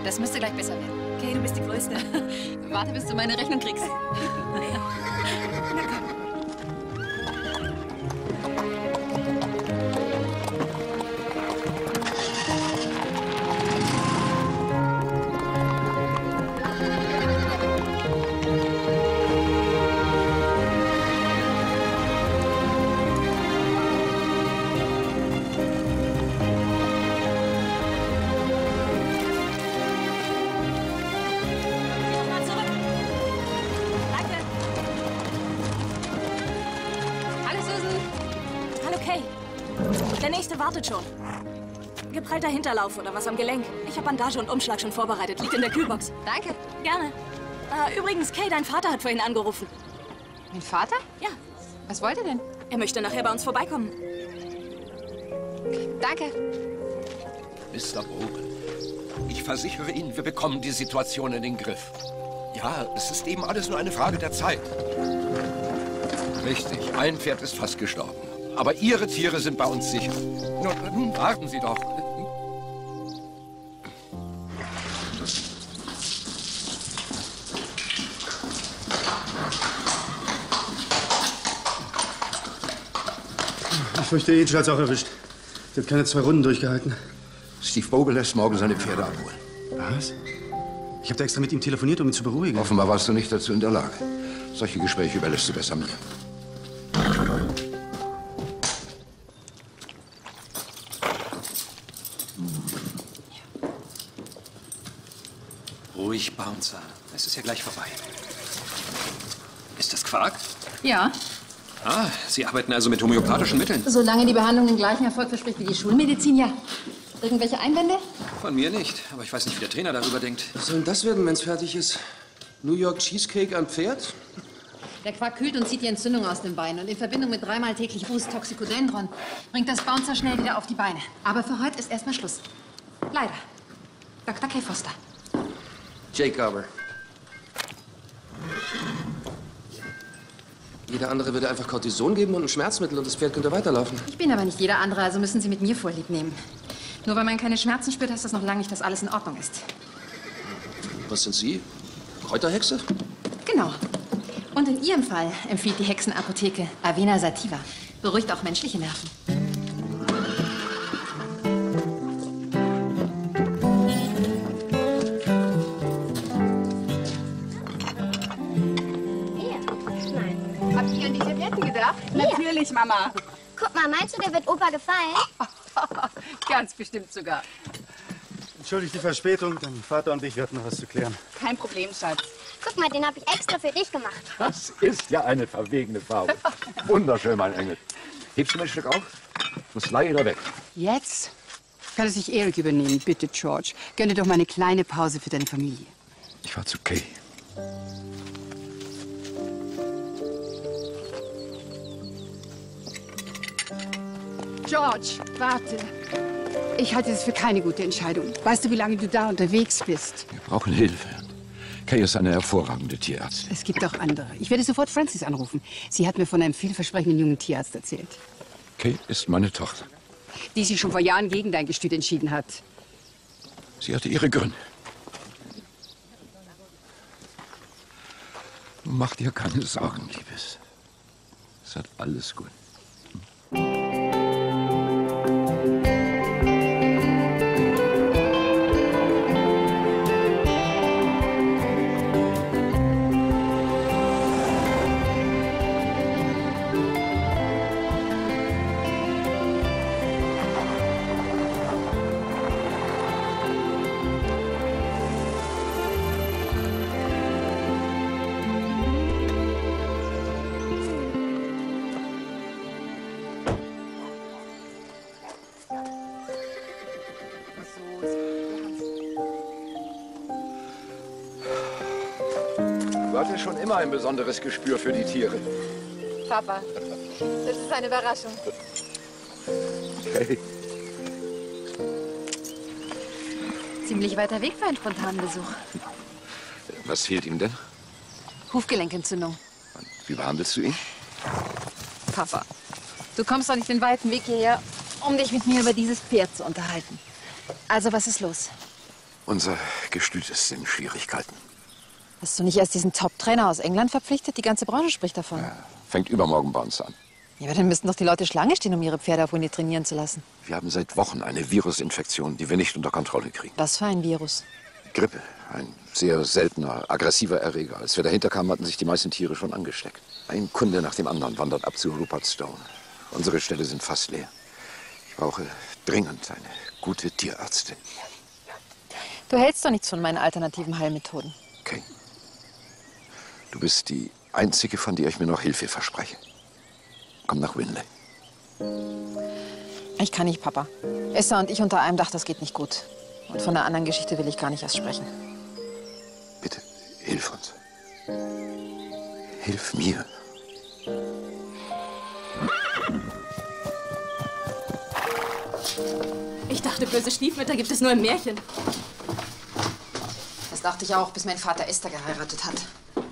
Das müsste gleich besser werden. Okay, du bist die Größte. Warte, bis du meine Rechnung kriegst. Wartet schon. Geprellter Hinterlauf oder was am Gelenk. Ich habe Bandage und Umschlag schon vorbereitet. Liegt in der Kühlbox. Danke. Gerne. Übrigens, Kay, dein Vater hat vorhin angerufen. Mein Vater? Ja. Was wollte er denn? Er möchte nachher bei uns vorbeikommen. Danke. Mr. Vogel, ich versichere Ihnen, wir bekommen die Situation in den Griff. Ja, es ist eben alles nur eine Frage der Zeit. Richtig, ein Pferd ist fast gestorben. Aber Ihre Tiere sind bei uns sicher. Nun, warten Sie doch. Ich fürchte, Angel hat's auch erwischt. Sie hat keine 2 Runden durchgehalten. Steve Vogel lässt morgen seine Pferde abholen. Was? Ich habe da extra mit ihm telefoniert, um ihn zu beruhigen. Offenbar warst du nicht dazu in der Lage. Solche Gespräche überlässt du besser mir. Ruhig, Bouncer. Es ist ja gleich vorbei. Ist das Quark? Ja. Ah, Sie arbeiten also mit homöopathischen Mitteln? Solange die Behandlung den gleichen Erfolg verspricht wie die Schulmedizin, ja. Irgendwelche Einwände? Von mir nicht. Aber ich weiß nicht, wie der Trainer darüber denkt. Was soll denn das werden, wenn es fertig ist? New York Cheesecake am Pferd? Der Quark kühlt und zieht die Entzündung aus den Beinen. Und in Verbindung mit 3-mal täglich Boost Toxicodendron bringt das Bouncer schnell wieder auf die Beine. Aber für heute ist erstmal Schluss. Leider. Dr. Kay Foster. Jake Garber. Jeder andere würde einfach Cortison geben und ein Schmerzmittel und das Pferd könnte weiterlaufen. Ich bin aber nicht jeder andere, also müssen Sie mit mir Vorlieb nehmen. Nur weil man keine Schmerzen spürt, heißt das noch lange nicht, dass alles in Ordnung ist. Was sind Sie? Kräuterhexe? Genau. Und in Ihrem Fall empfiehlt die Hexenapotheke Avena Sativa. Beruhigt auch menschliche Nerven. Habt ihr an die Servietten gedacht? Natürlich, Mama. Guck mal, meinst du, der wird Opa gefallen? Ganz bestimmt sogar. Entschuldigt die Verspätung, dein Vater und ich, wir hatten noch was zu klären. Kein Problem, Schatz. Guck mal, den habe ich extra für dich gemacht. Das ist ja eine verwegene Farbe. Wunderschön, mein Engel. Hebst du mir ein Stück auf? Muss leider weg. Jetzt kann es sich Eric übernehmen. Bitte, George. Gönn dir doch mal eine kleine Pause für deine Familie. Ich fahr zu Kay. George, warte. Ich halte das für keine gute Entscheidung. Weißt du, wie lange du da unterwegs bist? Wir brauchen Hilfe. Kay ist eine hervorragende Tierärztin. Es gibt auch andere. Ich werde sofort Francis anrufen. Sie hat mir von einem vielversprechenden jungen Tierarzt erzählt. Kay ist meine Tochter. Die sich schon vor Jahren gegen dein Gestüt entschieden hat. Sie hatte ihre Gründe. Mach dir keine Sorgen, Liebes. Es wird alles gut. Du hattest schon immer ein besonderes Gespür für die Tiere. Papa, das ist eine Überraschung. Hey. Ziemlich weiter Weg für einen spontanen Besuch. Was fehlt ihm denn? Hufgelenkentzündung. Und wie behandelst du ihn? Papa, du kommst doch nicht den weiten Weg hierher, um dich mit mir über dieses Pferd zu unterhalten. Also, was ist los? Unser Gestüt ist in Schwierigkeiten. Hast du nicht erst diesen Top-Trainer aus England verpflichtet? Die ganze Branche spricht davon. Ja, fängt übermorgen bei uns an. Ja, aber dann müssten doch die Leute Schlange stehen, um ihre Pferde auf Uni trainieren zu lassen. Wir haben seit Wochen eine Virusinfektion, die wir nicht unter Kontrolle kriegen. Was für ein Virus? Grippe. Ein sehr seltener, aggressiver Erreger. Als wir dahinter kamen, hatten sich die meisten Tiere schon angesteckt. Ein Kunde nach dem anderen wandert ab zu Rupert Stone. Unsere Ställe sind fast leer. Ich brauche dringend eine gute Tierärztin. Du hältst doch nichts von meinen alternativen Heilmethoden. Okay. Du bist die einzige, von der ich mir noch Hilfe verspreche. Komm nach Winley. Ich kann nicht, Papa. Esther und ich unter einem Dach, das geht nicht gut. Und von der anderen Geschichte will ich gar nicht erst sprechen. Bitte, hilf uns. Hilf mir. Ich dachte, böse Stiefmütter gibt es nur im Märchen. Das dachte ich auch, bis mein Vater Esther geheiratet hat.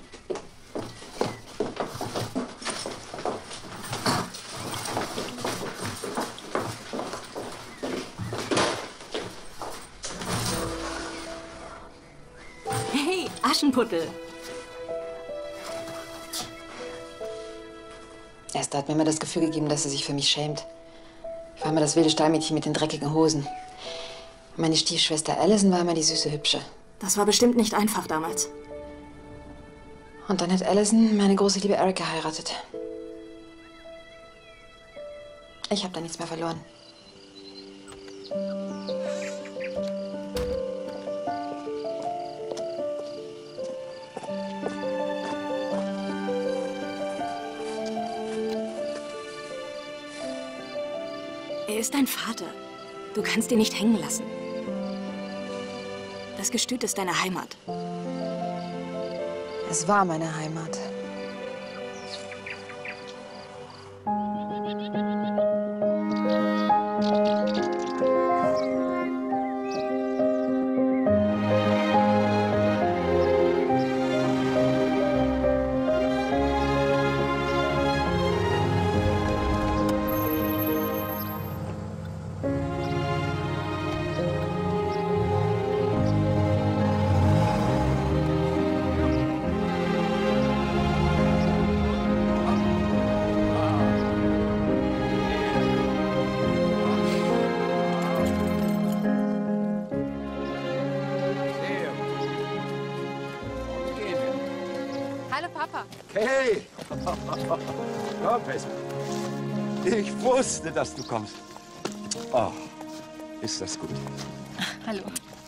Hey, Aschenputtel. Esther hat mir immer das Gefühl gegeben, dass sie sich für mich schämt. Ich war immer das wilde Stallmädchen mit den dreckigen Hosen. Meine Stiefschwester Alison war immer die süße Hübsche. Das war bestimmt nicht einfach damals. Und dann hat Alison meine große Liebe Eric geheiratet. Ich habe da nichts mehr verloren. Er ist dein Vater. Du kannst ihn nicht hängen lassen. Das Gestüt ist deine Heimat. Es war meine Heimat. Hallo, Papa. Hey! Komm, Pacer. Ich wusste, dass du kommst. Oh, ist das gut. Hallo.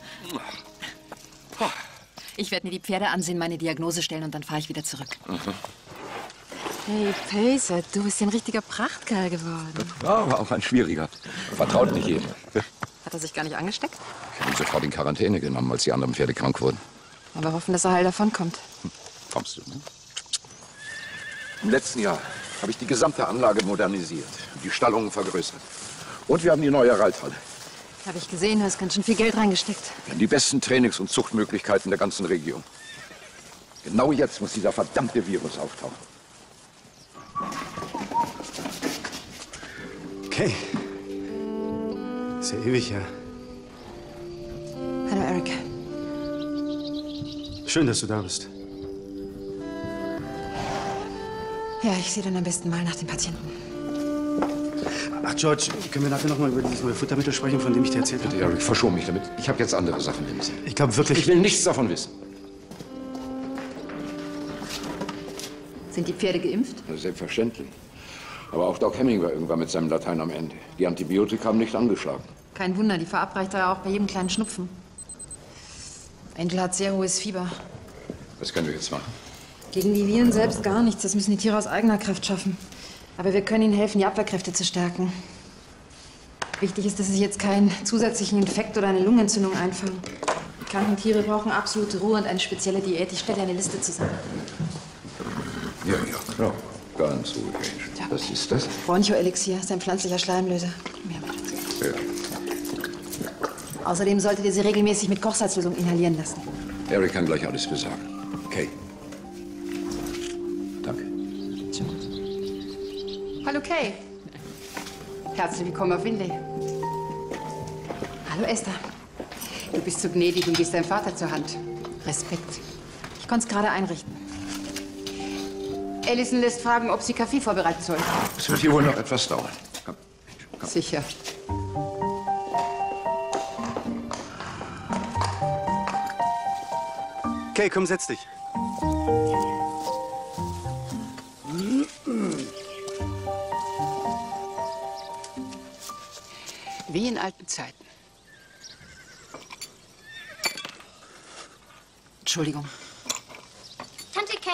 Ich werde mir die Pferde ansehen, meine Diagnose stellen und dann fahre ich wieder zurück. Hey, Pacer, du bist ja ein richtiger Prachtkerl geworden. Ja, aber auch ein schwieriger. Vertraut nicht jedem. Hat er sich gar nicht angesteckt? Ich habe ihn sofort in Quarantäne genommen, als die anderen Pferde krank wurden. Aber hoffen, dass er heil davonkommt. Kommst du, ne? Im letzten Jahr habe ich die gesamte Anlage modernisiert, die Stallungen vergrößert. Und wir haben die neue Reithalle. Habe ich gesehen, du hast ganz schön viel Geld reingesteckt. Wir haben die besten Trainings- und Zuchtmöglichkeiten der ganzen Region. Genau jetzt muss dieser verdammte Virus auftauchen. Okay. Ist ja ewig her. Hallo, Eric. Schön, dass du da bist. Ja, ich sehe dann am besten mal nach dem Patienten. Ach, George, können wir nachher noch mal über dieses neue Futtermittel sprechen, von dem ich dir erzählt habe? Bitte, Eric, verschon mich damit. Ich habe jetzt andere Sachen im Sinn. Ich glaube wirklich... Ich will nichts davon wissen. Sind die Pferde geimpft? Ja, selbstverständlich. Aber auch Doc Hemming war irgendwann mit seinem Latein am Ende. Die Antibiotika haben nicht angeschlagen. Kein Wunder, die verabreicht er ja auch bei jedem kleinen Schnupfen. Angel hat sehr hohes Fieber. Was können wir jetzt machen? Gegen die Viren selbst gar nichts. Das müssen die Tiere aus eigener Kraft schaffen. Aber wir können ihnen helfen, die Abwehrkräfte zu stärken. Wichtig ist, dass sie jetzt keinen zusätzlichen Infekt oder eine Lungenentzündung einfangen. Die kranken Tiere brauchen absolute Ruhe und eine spezielle Diät. Ich stelle eine Liste zusammen. Ja. Ganz ruhig, Angel. Ja. Was ist das? Bronchoelixier ist ein pflanzlicher Schleimlöser. Komm her, bitte. Ja. Außerdem solltet ihr sie regelmäßig mit Kochsalzlösung inhalieren lassen. Eric kann gleich alles besagen. Okay. Danke. Hallo, Kay. Herzlich willkommen auf Winley. Hallo, Esther. Du bist so gnädig und gehst deinem Vater zur Hand. Respekt. Ich konnte es gerade einrichten. Allison lässt fragen, ob sie Kaffee vorbereiten soll. Es wird hier wohl noch etwas dauern. Komm. Sicher. Kay, komm, setz dich. Wie in alten Zeiten. Entschuldigung. Tante Kay?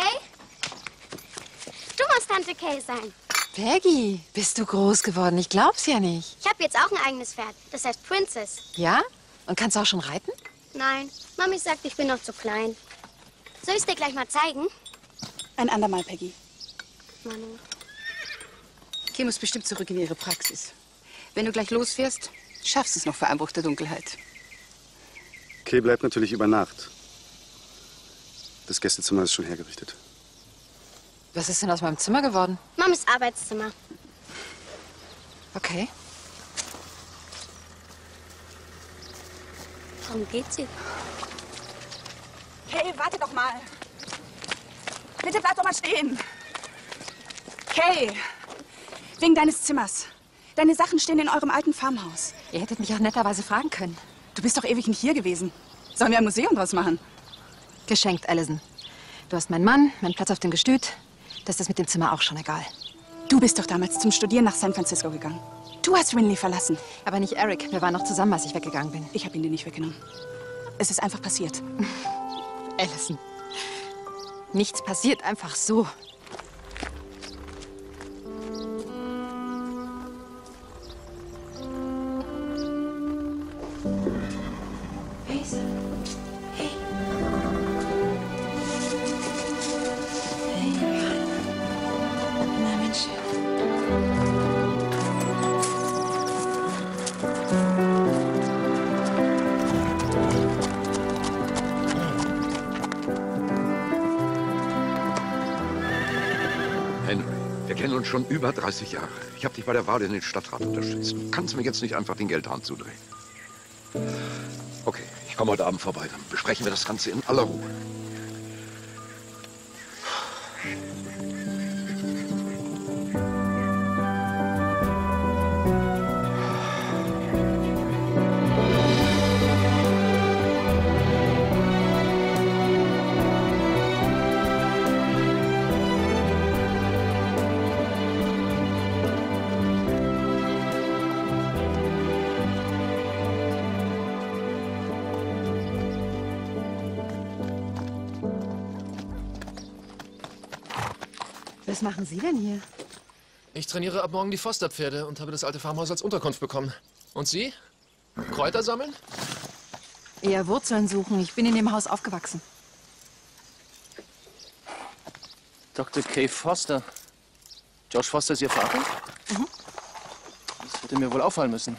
Du musst Tante Kay sein. Peggy, bist du groß geworden? Ich glaub's ja nicht. Ich habe jetzt auch ein eigenes Pferd. Das heißt Princess. Ja? Und kannst du auch schon reiten? Nein, Mami sagt, ich bin noch zu klein. Soll ich es dir gleich mal zeigen? Ein andermal, Peggy. Manu. Kay muss bestimmt zurück in ihre Praxis. Wenn du gleich losfährst, schaffst du es noch vor Einbruch der Dunkelheit. Kay bleibt natürlich über Nacht. Das Gästezimmer ist schon hergerichtet. Was ist denn aus meinem Zimmer geworden? Mamis Arbeitszimmer. Okay. Warum geht sie? Kay, warte doch mal. Bitte bleib doch mal stehen. Kay, wegen deines Zimmers. Deine Sachen stehen in eurem alten Farmhaus. Ihr hättet mich auch netterweise fragen können. Du bist doch ewig nicht hier gewesen. Sollen wir ein Museum draus machen? Geschenkt, Allison. Du hast meinen Mann, meinen Platz auf dem Gestüt. Das ist das mit dem Zimmer auch schon egal. Du bist doch damals zum Studieren nach San Francisco gegangen. Du hast Winley verlassen. Aber nicht Eric. Wir waren noch zusammen, als ich weggegangen bin. Ich habe ihn dir nicht weggenommen. Es ist einfach passiert. Allison. Nichts passiert einfach so. Schon über 30 Jahre. Ich habe dich bei der Wahl in den Stadtrat unterstützt. Du kannst mir jetzt nicht einfach den Geldhahn zudrehen. Okay, ich komme heute Abend vorbei. Dann besprechen wir das Ganze in aller Ruhe. Was machen Sie denn hier? Ich trainiere ab morgen die Fosterpferde und habe das alte Farmhaus als Unterkunft bekommen. Und Sie? Kräuter sammeln? Eher Wurzeln suchen. Ich bin in dem Haus aufgewachsen. Dr. Kay Foster. George Foster ist Ihr Vater? Mhm. Das hätte mir wohl auffallen müssen.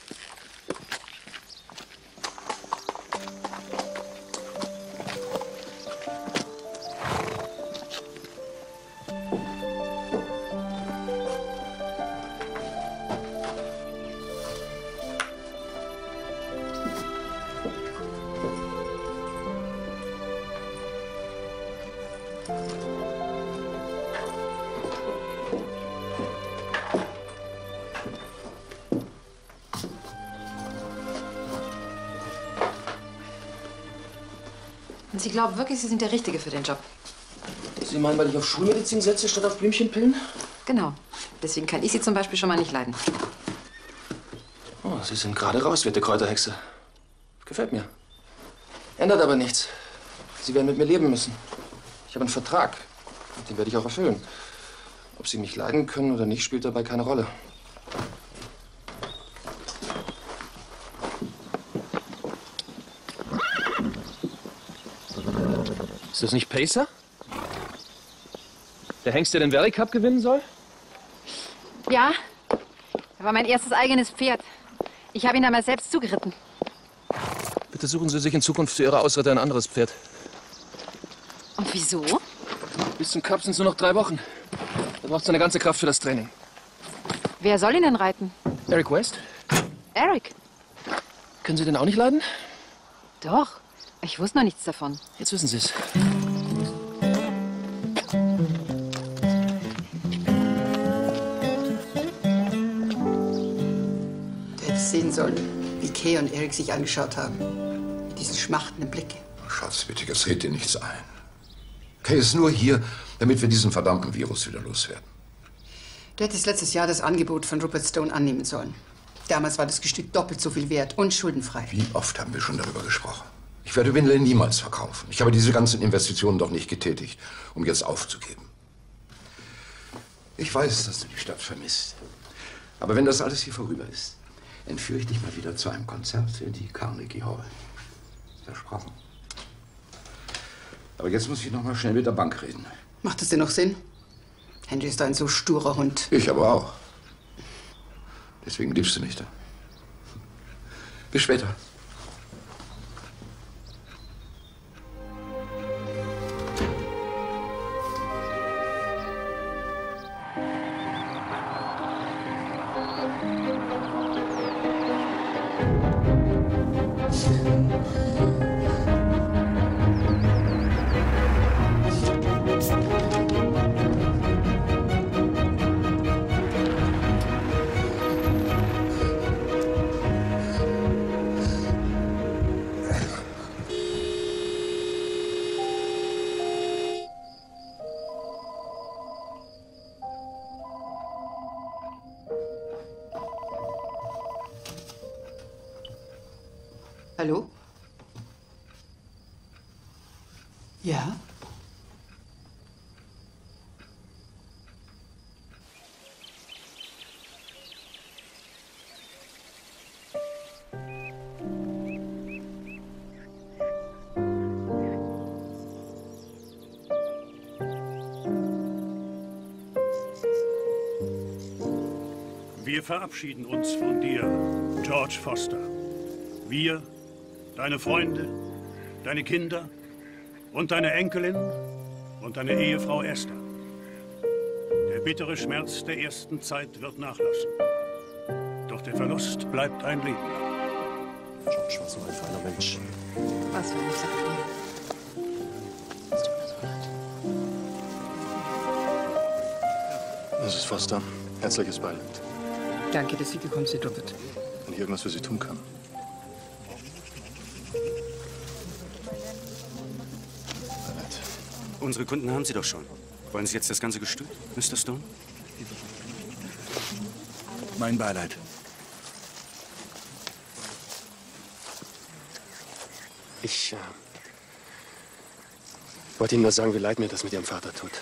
Und Sie glauben wirklich, Sie sind der Richtige für den Job? Sie meinen, weil ich auf Schulmedizin setze statt auf Blümchenpillen? Genau. Deswegen kann ich Sie zum Beispiel schon mal nicht leiden. Oh, Sie sind gerade raus, werte Kräuterhexe. Gefällt mir. Ändert aber nichts. Sie werden mit mir leben müssen. Ich habe einen Vertrag. Und den werde ich auch erfüllen. Ob Sie mich leiden können oder nicht, spielt dabei keine Rolle. Ist das nicht Pacer? Der Hengst, der den Valley Cup gewinnen soll? Ja, er war mein erstes eigenes Pferd. Ich habe ihn damals selbst zugeritten. Bitte suchen Sie sich in Zukunft für Ihre Ausritte ein anderes Pferd. Und wieso? Bis zum Cup sind es nur noch 3 Wochen. Da braucht seine ganze Kraft für das Training. Wer soll ihn denn reiten? Eric West? Eric. Können Sie den auch nicht leiden? Doch. Ich wusste noch nichts davon. Jetzt wissen Sie es. Du hättest sehen sollen, wie Kay und Eric sich angeschaut haben. Mit diesen schmachtenden Blicken. Schatz, bitte, jetzt red dir nichts ein. Kay ist nur hier, damit wir diesen verdammten Virus wieder loswerden. Du hättest letztes Jahr das Angebot von Rupert Stone annehmen sollen. Damals war das Gestüt doppelt so viel wert und schuldenfrei. Wie oft haben wir schon darüber gesprochen? Ich werde Windley niemals verkaufen. Ich habe diese ganzen Investitionen doch nicht getätigt, um jetzt aufzugeben. Ich weiß, dass du die Stadt vermisst. Aber wenn das alles hier vorüber ist, entführe ich dich mal wieder zu einem Konzert in die Carnegie Hall. Versprochen. Aber jetzt muss ich noch mal schnell mit der Bank reden. Macht das denn noch Sinn? Henry ist ein so sturer Hund. Ich aber auch. Deswegen liebst du mich da. Bis später. Hallo? Ja? Wir verabschieden uns von dir, George Foster. Wir, deine Freunde, deine Kinder und deine Enkelin und deine Ehefrau Esther. Der bittere Schmerz der ersten Zeit wird nachlassen. Doch der Verlust bleibt ein Leben lang. George war so ein feiner Mensch. Was für ein Sache. Es tut mir so leid. Mrs. Foster, herzliches Beileid. Danke, dass Sie gekommen sind, Robert. Wenn ich irgendwas für Sie tun kann. Unsere Kunden haben Sie doch schon. Wollen Sie jetzt das ganze Gestüt, Mr. Stone? Mein Beileid. Ich wollte Ihnen nur sagen, wie leid mir das mit Ihrem Vater tut.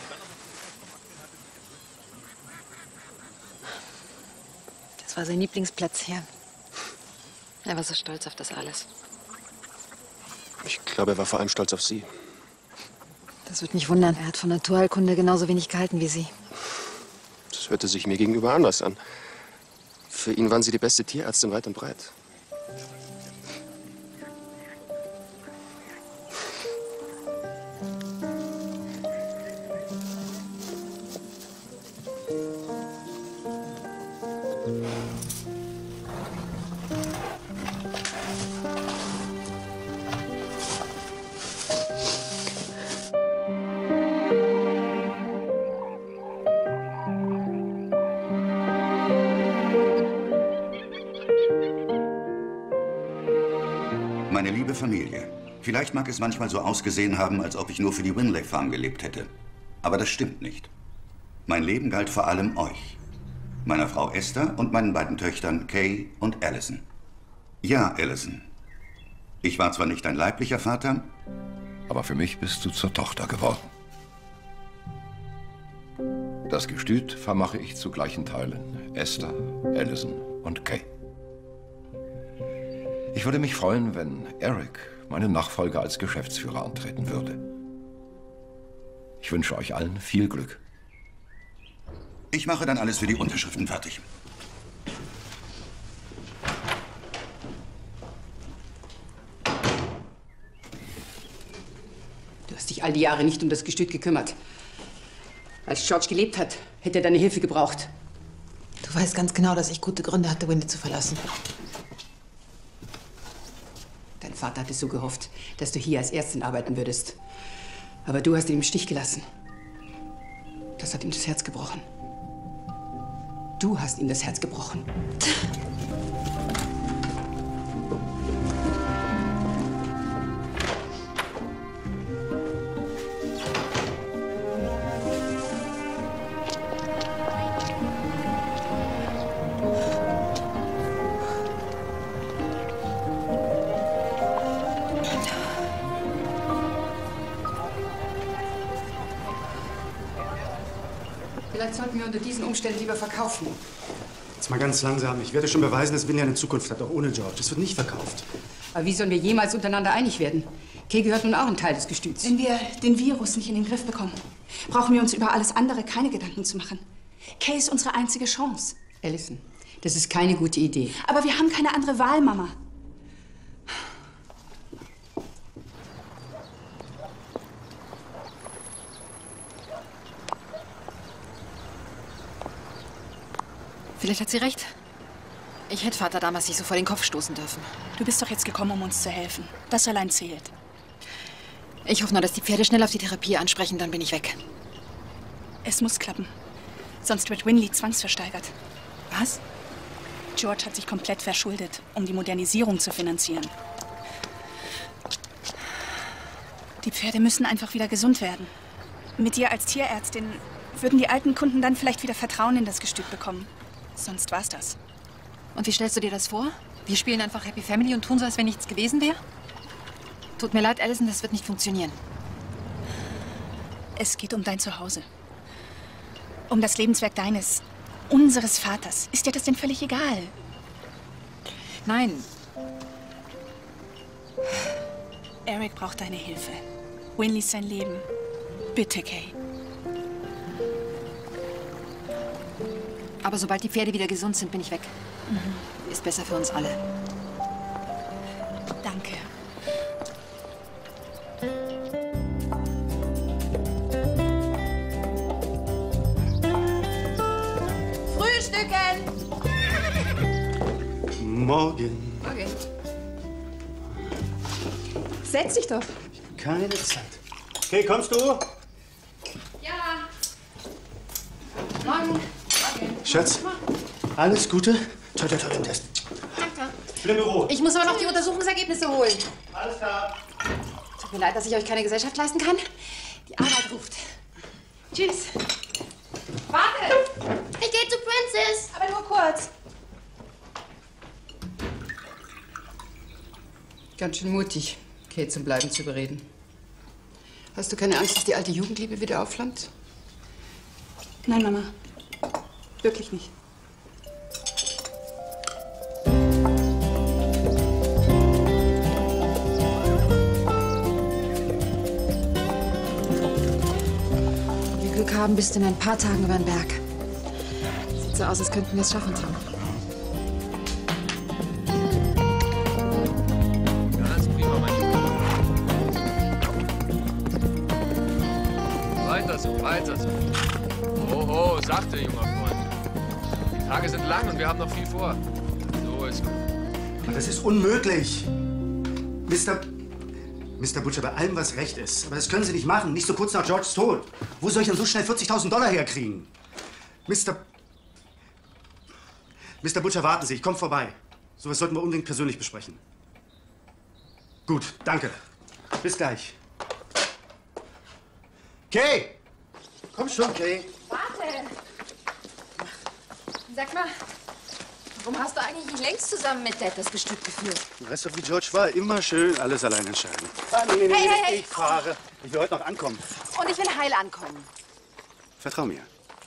Das war sein Lieblingsplatz hier. Er war so stolz auf das alles. Ich glaube, er war vor allem stolz auf Sie. Das wird mich wundern. Er hat von Naturheilkunde genauso wenig gehalten wie Sie. Das hörte sich mir gegenüber anders an. Für ihn waren Sie die beste Tierärztin weit und breit. Meine liebe Familie, vielleicht mag es manchmal so ausgesehen haben, als ob ich nur für die Windley Farm gelebt hätte. Aber das stimmt nicht. Mein Leben galt vor allem euch. Meiner Frau Esther und meinen beiden Töchtern Kay und Allison. Ja, Allison. Ich war zwar nicht dein leiblicher Vater, aber für mich bist du zur Tochter geworden. Das Gestüt vermache ich zu gleichen Teilen. Esther, Allison und Kay. Ich würde mich freuen, wenn Eric meinen Nachfolger als Geschäftsführer antreten würde. Ich wünsche euch allen viel Glück. ich mache dann alles für die Unterschriften fertig. Du hast dich all die Jahre nicht um das Gestüt gekümmert. Als George gelebt hat, hätte er deine Hilfe gebraucht. Du weißt ganz genau, dass ich gute Gründe hatte, Windley zu verlassen. Dein Vater hatte so gehofft, dass du hier als Ärztin arbeiten würdest. Aber du hast ihn im Stich gelassen. Das hat ihm das Herz gebrochen. Du hast ihm das Herz gebrochen. Vielleicht sollten wir unter diesen Umständen lieber verkaufen. Jetzt mal ganz langsam. Ich werde schon beweisen, dass Winnie eine Zukunft hat, auch ohne George. Es wird nicht verkauft. Aber wie sollen wir jemals untereinander einig werden? Kay gehört nun auch ein Teil des Gestüts. Wenn wir den Virus nicht in den Griff bekommen, brauchen wir uns über alles andere keine Gedanken zu machen. Kay ist unsere einzige Chance. Allison, das ist keine gute Idee. Aber wir haben keine andere Wahl, Mama. Vielleicht hat sie recht. Ich hätte Vater damals nicht so vor den Kopf stoßen dürfen. Du bist doch jetzt gekommen, um uns zu helfen. Das allein zählt. Ich hoffe nur, dass die Pferde schnell auf die Therapie ansprechen, dann bin ich weg. Es muss klappen. Sonst wird Winley zwangsversteigert. Was? George hat sich komplett verschuldet, um die Modernisierung zu finanzieren. Die Pferde müssen einfach wieder gesund werden. Mit dir als Tierärztin würden die alten Kunden dann vielleicht wieder Vertrauen in das Gestüt bekommen. Sonst war's das. Und wie stellst du dir das vor? Wir spielen einfach Happy Family und tun so, als wenn nichts gewesen wäre? Tut mir leid, Allison, das wird nicht funktionieren. Es geht um dein Zuhause. Um das Lebenswerk deines, unseres Vaters. Ist dir das denn völlig egal? Nein. Eric braucht deine Hilfe. Winley ist sein Leben. Bitte, Kay. Aber sobald die Pferde wieder gesund sind, bin ich weg. Ist besser für uns alle. Danke. Frühstücken! Morgen. Okay. Setz dich doch. Keine Zeit. Okay, kommst du? Ja. Morgen. Schatz, alles Gute. Toi, toi, toi, im Test. Danke. Ich bin im Büro. Ich muss aber noch die Untersuchungsergebnisse holen. Alles klar. Tut mir leid, dass ich euch keine Gesellschaft leisten kann. Die Arbeit ruft. Tschüss. Warte! Ich gehe zu Princess. Aber nur kurz. Ganz schön mutig, Kay zum Bleiben zu überreden. Hast du keine Angst, dass die alte Jugendliebe wieder aufflammt? Nein, Mama. Wirklich nicht. Wenn wir Glück haben, bist du in ein paar Tagen über den Berg. Sieht so aus, als könnten wir es schaffen, Tom. Ganz prima, mein Junge. Weiter so, weiter so. Oh, sachte, junger Freund. Die Tage sind lang und wir haben noch viel vor. So ist gut. Das ist unmöglich. Mr. Butcher, bei allem, was recht ist. Aber das können Sie nicht machen. Nicht so kurz nach Georges Tod. Wo soll ich denn so schnell $40.000 herkriegen? Mr. Butcher, warten Sie. Ich komme vorbei. Sowas sollten wir unbedingt persönlich besprechen. Gut, danke. Bis gleich. Kay! Komm schon, Kay. Warte! Sag mal, warum hast du eigentlich nicht längst zusammen mit Dad das Gestüt geführt? Weißt du, wie George war? Immer schön alles allein entscheiden. Nee, Hey. ich fahre. Ich will heute noch ankommen. Und ich will heil ankommen. Vertrau mir.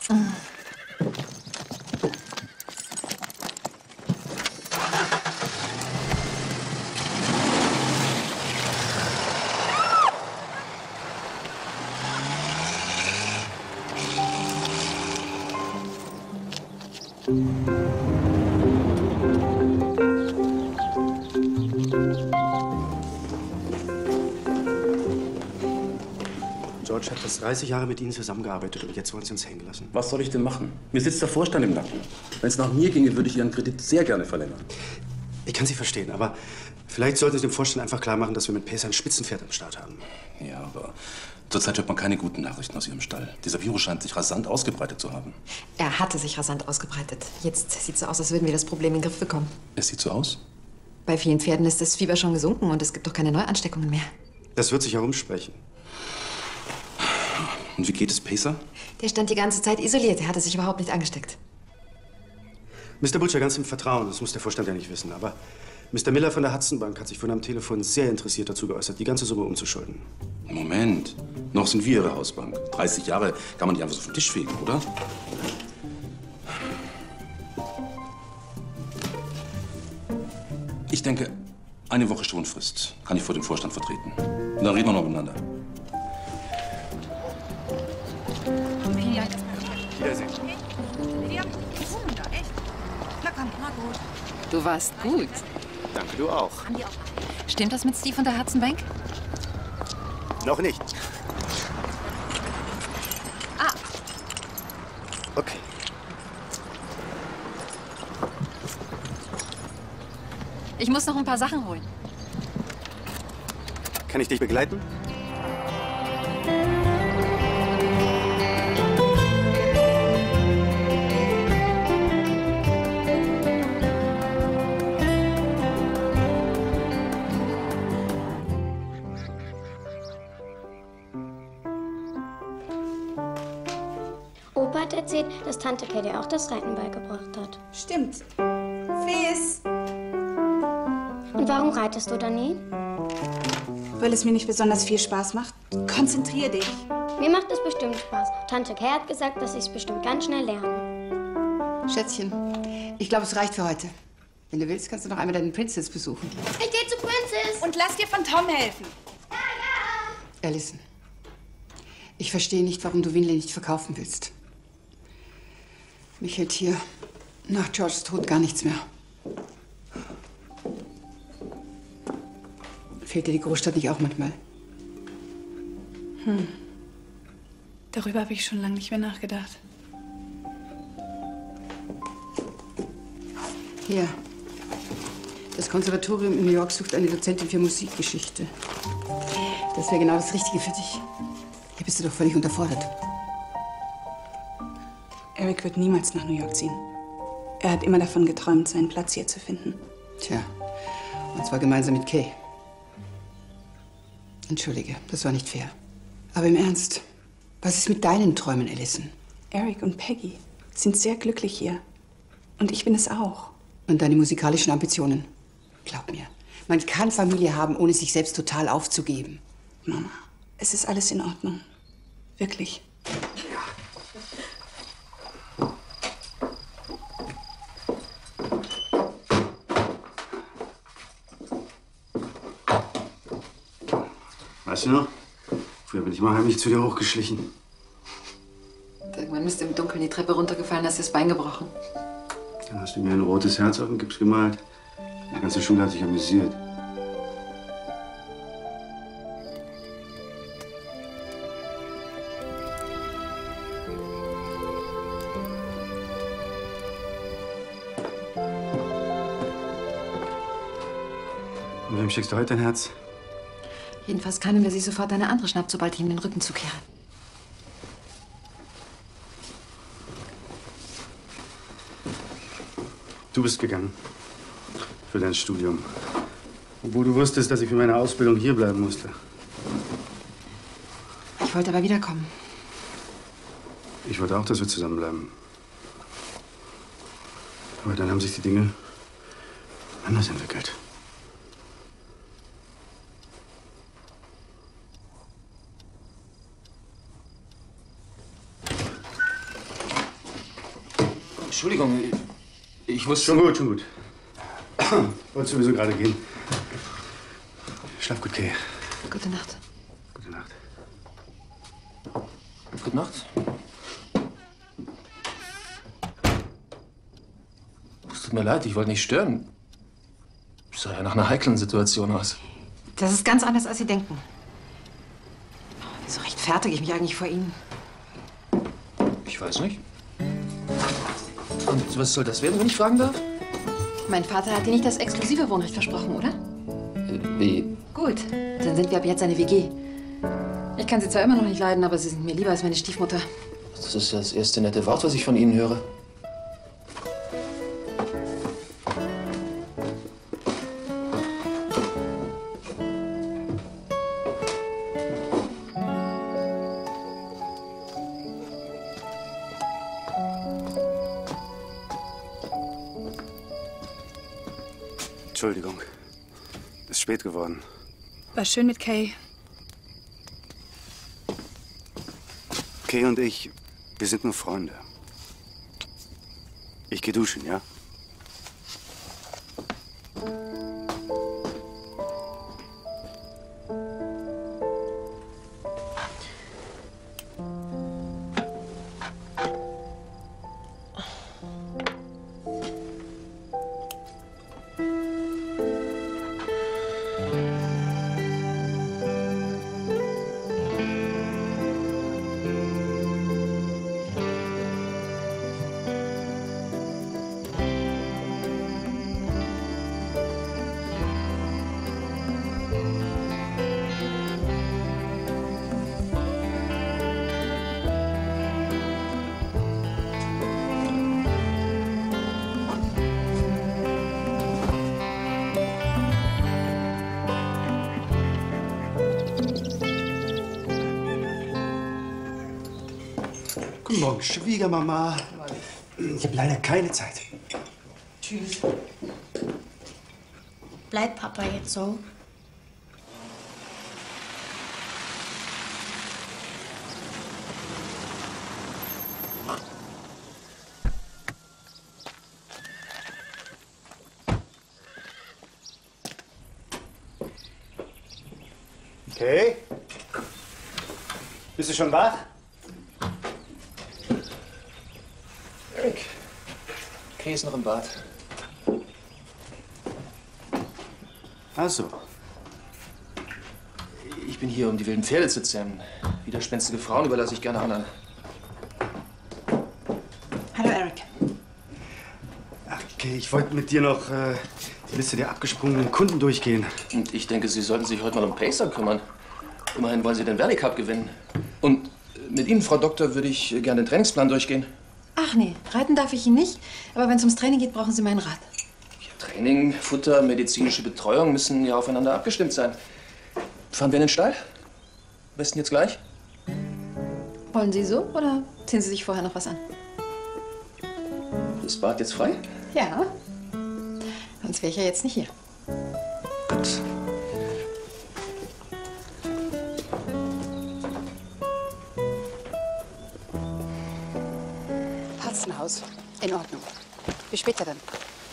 George hat fast 30 Jahre mit Ihnen zusammengearbeitet und jetzt wollen Sie uns hängen lassen. Was soll ich denn machen? Mir sitzt der Vorstand im Nacken. Wenn es nach mir ginge, würde ich Ihren Kredit sehr gerne verlängern. Ich kann Sie verstehen, aber vielleicht sollten Sie dem Vorstand einfach klar machen, dass wir mit Pacer ein Spitzenpferd am Start haben. Ja, aber zurzeit hört man keine guten Nachrichten aus Ihrem Stall. Dieser Virus scheint sich rasant ausgebreitet zu haben. Er hatte sich rasant ausgebreitet. Jetzt sieht es so aus, als würden wir das Problem in den Griff bekommen. Es sieht so aus? Bei vielen Pferden ist das Fieber schon gesunken und es gibt doch keine Neuansteckungen mehr. Das wird sich herumsprechen. Und wie geht es Pacer? Der stand die ganze Zeit isoliert. Er hatte sich überhaupt nicht angesteckt. Mr. Butcher, ganz im Vertrauen, das muss der Vorstand ja nicht wissen, aber Mr. Miller von der Hudson Bank hat sich vorhin am Telefon sehr interessiert dazu geäußert, die ganze Summe umzuschulden. Moment, noch sind wir Ihre Hausbank. 30 Jahre kann man die einfach so vom Tisch fegen, oder? Ich denke, eine Woche Schonfrist kann ich vor dem Vorstand vertreten. Und dann reden wir noch miteinander. Wiedersehen. Du warst gut. Danke, du auch. Stimmt das mit Steve und der Hudson Bank? Noch nicht. Ah. Okay. Ich muss noch ein paar Sachen holen. Kann ich dich begleiten? Opa hat erzählt, dass Tante Kay dir auch das Reiten beigebracht hat. Stimmt. Fes. Und warum reitest du dann nie? Weil es mir nicht besonders viel Spaß macht. Konzentrier dich. Mir macht es bestimmt Spaß. Tante Kay hat gesagt, dass ich es bestimmt ganz schnell lerne. Schätzchen, ich glaube, es reicht für heute. Wenn du willst, kannst du noch einmal deinen Princess besuchen. Ich gehe zu Princess. Und lass dir von Tom helfen. Allison, ich verstehe nicht, warum du Winley nicht verkaufen willst. Mich hält hier nach Georges Tod gar nichts mehr. Fehlt dir die Großstadt nicht auch manchmal? Darüber habe ich schon lange nicht mehr nachgedacht. Hier. Das Konservatorium in New York sucht eine Dozentin für Musikgeschichte. Das wäre genau das Richtige für dich. Hier bist du doch völlig unterfordert. Eric wird niemals nach New York ziehen. Er hat immer davon geträumt, seinen Platz hier zu finden. Tja, und zwar gemeinsam mit Kay. Entschuldige, das war nicht fair. Aber im Ernst, was ist mit deinen Träumen, Allison? Eric und Peggy sind sehr glücklich hier. Und ich bin es auch. Und deine musikalischen Ambitionen? Glaub mir, man kann Familie haben, ohne sich selbst total aufzugeben. Mama, es ist alles in Ordnung. Wirklich. Weißt du noch? Früher bin ich mal heimlich zu dir hochgeschlichen. Irgendwann bist du im Dunkeln die Treppe runtergefallen, hast dir das Bein gebrochen. Dann hast du mir ein rotes Herz auf den Gips gemalt. Die ganze Schule hat sich amüsiert. Und wem schickst du heute dein Herz? Jedenfalls keinem, der sich sofort eine andere schnappt, sobald ich ihm den Rücken zukehre. Du bist gegangen. Für dein Studium. Obwohl du wusstest, dass ich für meine Ausbildung hier bleiben musste. Ich wollte aber wiederkommen. Ich wollte auch, dass wir zusammenbleiben. Aber dann haben sich die Dinge anders entwickelt. Entschuldigung, ich wusste... Schon gut, schon gut. Wolltest sowieso gerade gehen. Schlaf gut, Kay. Gute Nacht. Gute Nacht. Gute Nacht. Es tut mir leid, ich wollte nicht stören. Es sah ja nach einer heiklen Situation aus. Das ist ganz anders, als Sie denken. Wieso rechtfertige ich mich eigentlich vor Ihnen? Ich weiß nicht. Und was soll das werden, wenn ich fragen darf? Mein Vater hat dir nicht das exklusive Wohnrecht versprochen, oder? Wie? Gut, dann sind wir ab jetzt eine WG. Ich kann Sie zwar immer noch nicht leiden, aber Sie sind mir lieber als meine Stiefmutter. Das ist das erste nette Wort, was ich von Ihnen höre. Entschuldigung. Ist spät geworden. War schön mit Kay. Kay und ich, wir sind nur Freunde. Ich gehe duschen, ja? Guten Morgen, Schwiegermama. Ich habe leider keine Zeit. Tschüss. Bleibt Papa jetzt so? Okay. Bist du schon wach? Eric, Kay ist noch im Bad. Ach so. Ich bin hier, um die wilden Pferde zu zähmen. Widerspenstige Frauen überlasse ich gerne anderen. Hallo, Eric. Ach, okay, ich wollte mit dir noch die Liste der abgesprungenen Kunden durchgehen. Und ich denke, Sie sollten sich heute mal um Pacer kümmern. Immerhin wollen Sie den Valley Cup gewinnen. Und mit Ihnen, Frau Doktor, würde ich gerne den Trainingsplan durchgehen. Ach nee, reiten darf ich ihn nicht. Aber wenn es ums Training geht, brauchen Sie meinen Rat. Training, Futter, medizinische Betreuung müssen ja aufeinander abgestimmt sein. Fahren wir in den Stall? Am besten jetzt gleich? Wollen Sie so oder ziehen Sie sich vorher noch was an? Ist Bad jetzt frei? Ja. Sonst wäre ich ja jetzt nicht hier. Gut. Harzenhaus. In Ordnung. Bis später dann.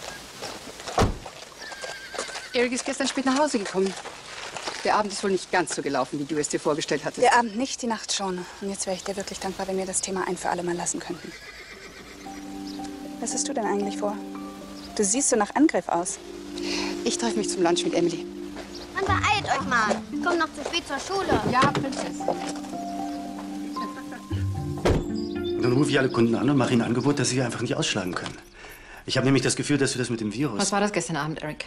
Eric ist gestern spät nach Hause gekommen. Der Abend ist wohl nicht ganz so gelaufen, wie du es dir vorgestellt hattest. Der Abend nicht, die Nacht schon. Und jetzt wäre ich dir wirklich dankbar, wenn wir das Thema ein für alle Mal lassen könnten. Was hast du denn eigentlich vor? Du siehst so nach Angriff aus. Ich treffe mich zum Lunch mit Emily. Dann beeilt euch mal. Kommt noch zu spät zur Schule. Ja, Prinzess. Dann rufe ich alle Kunden an und mache ihnen ein Angebot, das sie einfach nicht ausschlagen können. Ich habe nämlich das Gefühl, dass du das mit dem Virus... Was war das gestern Abend, Eric?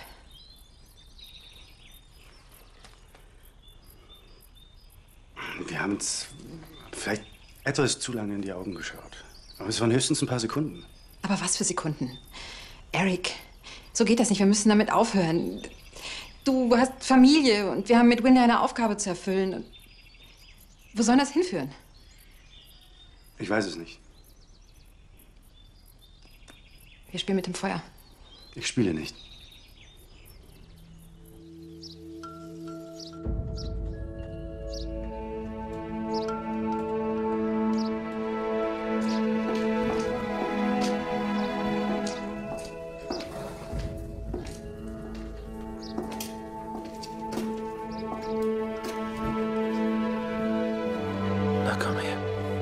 Wir haben uns vielleicht etwas zu lange in die Augen geschaut. Aber es waren höchstens ein paar Sekunden. Aber was für Sekunden? Eric, so geht das nicht. Wir müssen damit aufhören. Du hast Familie und wir haben mit Winnie eine Aufgabe zu erfüllen. Wo soll das hinführen? Ich weiß es nicht. Wir spielen mit dem Feuer. Ich spiele nicht. Na, komm her.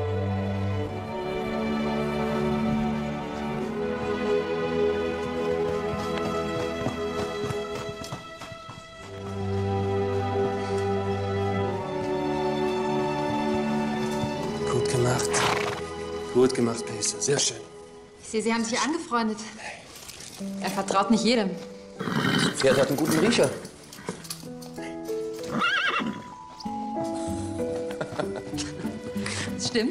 Gut gemacht. Gut gemacht, Pacer. Sehr schön. Ich sehe, Sie haben sich angefreundet. Er vertraut nicht jedem. Das Pferd hat einen guten Riecher. Das stimmt.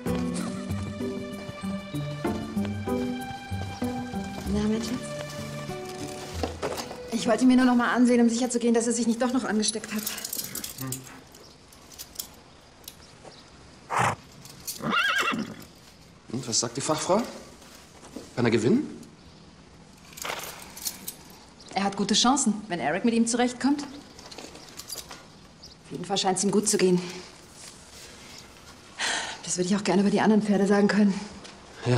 Na, Mädchen? Ich wollte mir nur noch mal ansehen, um sicherzugehen, dass er sich nicht doch noch angesteckt hat. Und was sagt die Fachfrau? Kann er gewinnen? Er hat gute Chancen, wenn Eric mit ihm zurechtkommt. Auf jeden Fall scheint es ihm gut zu gehen. Das würde ich auch gerne über die anderen Pferde sagen können. Ja.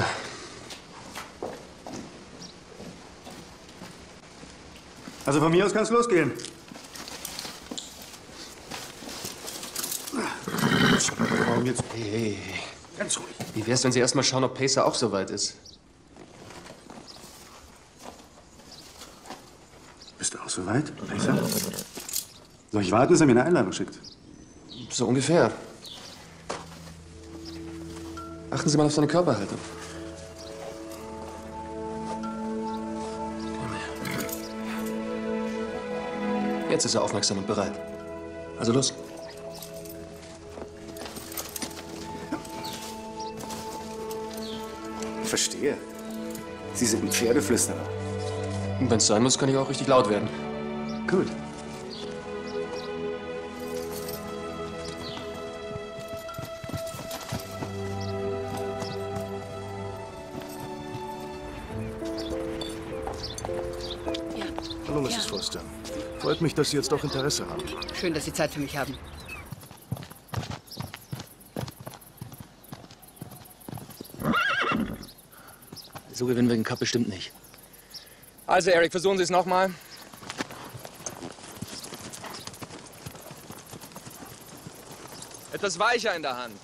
Also von mir aus kann es losgehen. Warum jetzt? Hey. Ganz ruhig. Wie wär's, wenn Sie erst mal schauen, ob Pacer auch so weit ist? Bist du auch so weit, Pacer? Soll ich warten, bis er mir eine Einladung schickt? So ungefähr. Achten Sie mal auf seine Körperhaltung. Jetzt ist er aufmerksam und bereit. Also los. Ich verstehe. Sie sind ein Pferdeflüsterer. Und wenn es sein muss, kann ich auch richtig laut werden. Gut. Hallo, Mrs. Foster. Freut mich, dass Sie jetzt doch Interesse haben. Schön, dass Sie Zeit für mich haben. So gewinnen wir den Cup bestimmt nicht. Also, Eric, versuchen Sie es nochmal. Etwas weicher in der Hand.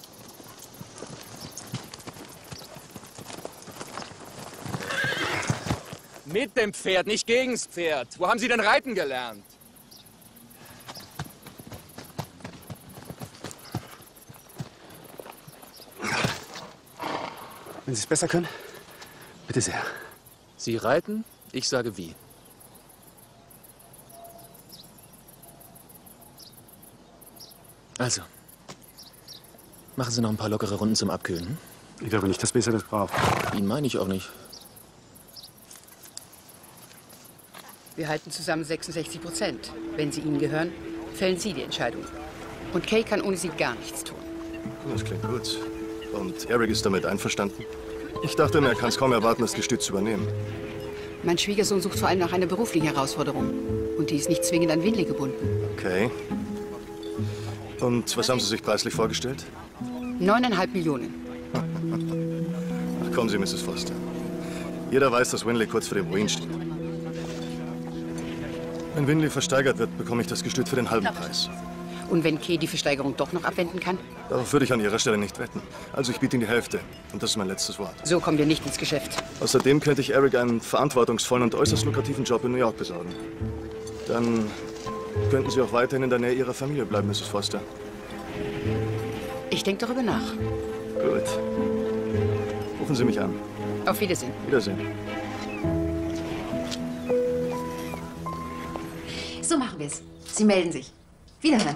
Mit dem Pferd, nicht gegen's Pferd. Wo haben Sie denn reiten gelernt? Wenn Sie es besser können, bitte sehr. Sie reiten, ich sage wie. Also, machen Sie noch ein paar lockere Runden zum Abkühlen. Hm? Ich glaube nicht, dass Pacer das braucht. Ihn meine ich auch nicht. Wir halten zusammen 66%. Wenn Sie ihnen gehören, fällen Sie die Entscheidung. Und Kay kann ohne Sie gar nichts tun. Das klingt gut. Und Eric ist damit einverstanden? Ich dachte mir, er kann es kaum erwarten, das Gestüt zu übernehmen. Mein Schwiegersohn sucht vor allem nach einer beruflichen Herausforderung. Und die ist nicht zwingend an Windley gebunden. Okay. Und was haben Sie sich preislich vorgestellt? 9,5 Millionen. Ach, kommen Sie, Mrs. Foster. Jeder weiß, dass Windley kurz vor dem Ruin steht. Wenn Windley versteigert wird, bekomme ich das Gestüt für den halben Preis. Und wenn Kay die Versteigerung doch noch abwenden kann? Darauf würde ich an Ihrer Stelle nicht wetten. Also ich biete Ihnen die Hälfte. Und das ist mein letztes Wort. So kommen wir nicht ins Geschäft. Außerdem könnte ich Eric einen verantwortungsvollen und äußerst lukrativen Job in New York besorgen. Dann könnten Sie auch weiterhin in der Nähe Ihrer Familie bleiben, Mrs. Foster. Ich denke darüber nach. Gut. Rufen Sie mich an. Auf Wiedersehen. Wiedersehen. So machen wir es. Sie melden sich. Wiederhören.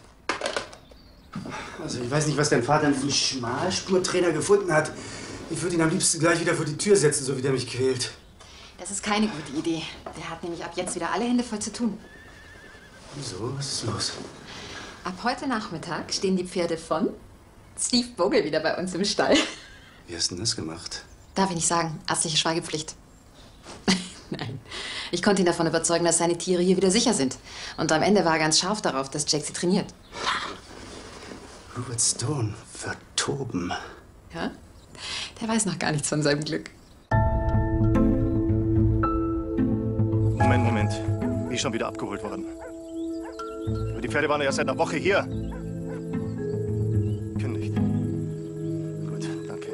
Also ich weiß nicht, was dein Vater in diesem Schmalspurtrainer gefunden hat. Ich würde ihn am liebsten gleich wieder vor die Tür setzen, so wie der mich quält. Das ist keine gute Idee. Der hat nämlich ab jetzt wieder alle Hände voll zu tun. Wieso? Was ist los? Ab heute Nachmittag stehen die Pferde von Steve Vogel wieder bei uns im Stall. Wie hast du denn das gemacht? Darf ich nicht sagen. Ärztliche Schweigepflicht. Nein. Ich konnte ihn davon überzeugen, dass seine Tiere hier wieder sicher sind. Und am Ende war er ganz scharf darauf, dass Jack sie trainiert. Rupert Stone, vertoben. Ja? Der weiß noch gar nichts von seinem Glück. Moment. Wie schon wieder abgeholt worden? Aber die Pferde waren ja erst seit einer Woche hier. Kündigt. Gut, danke.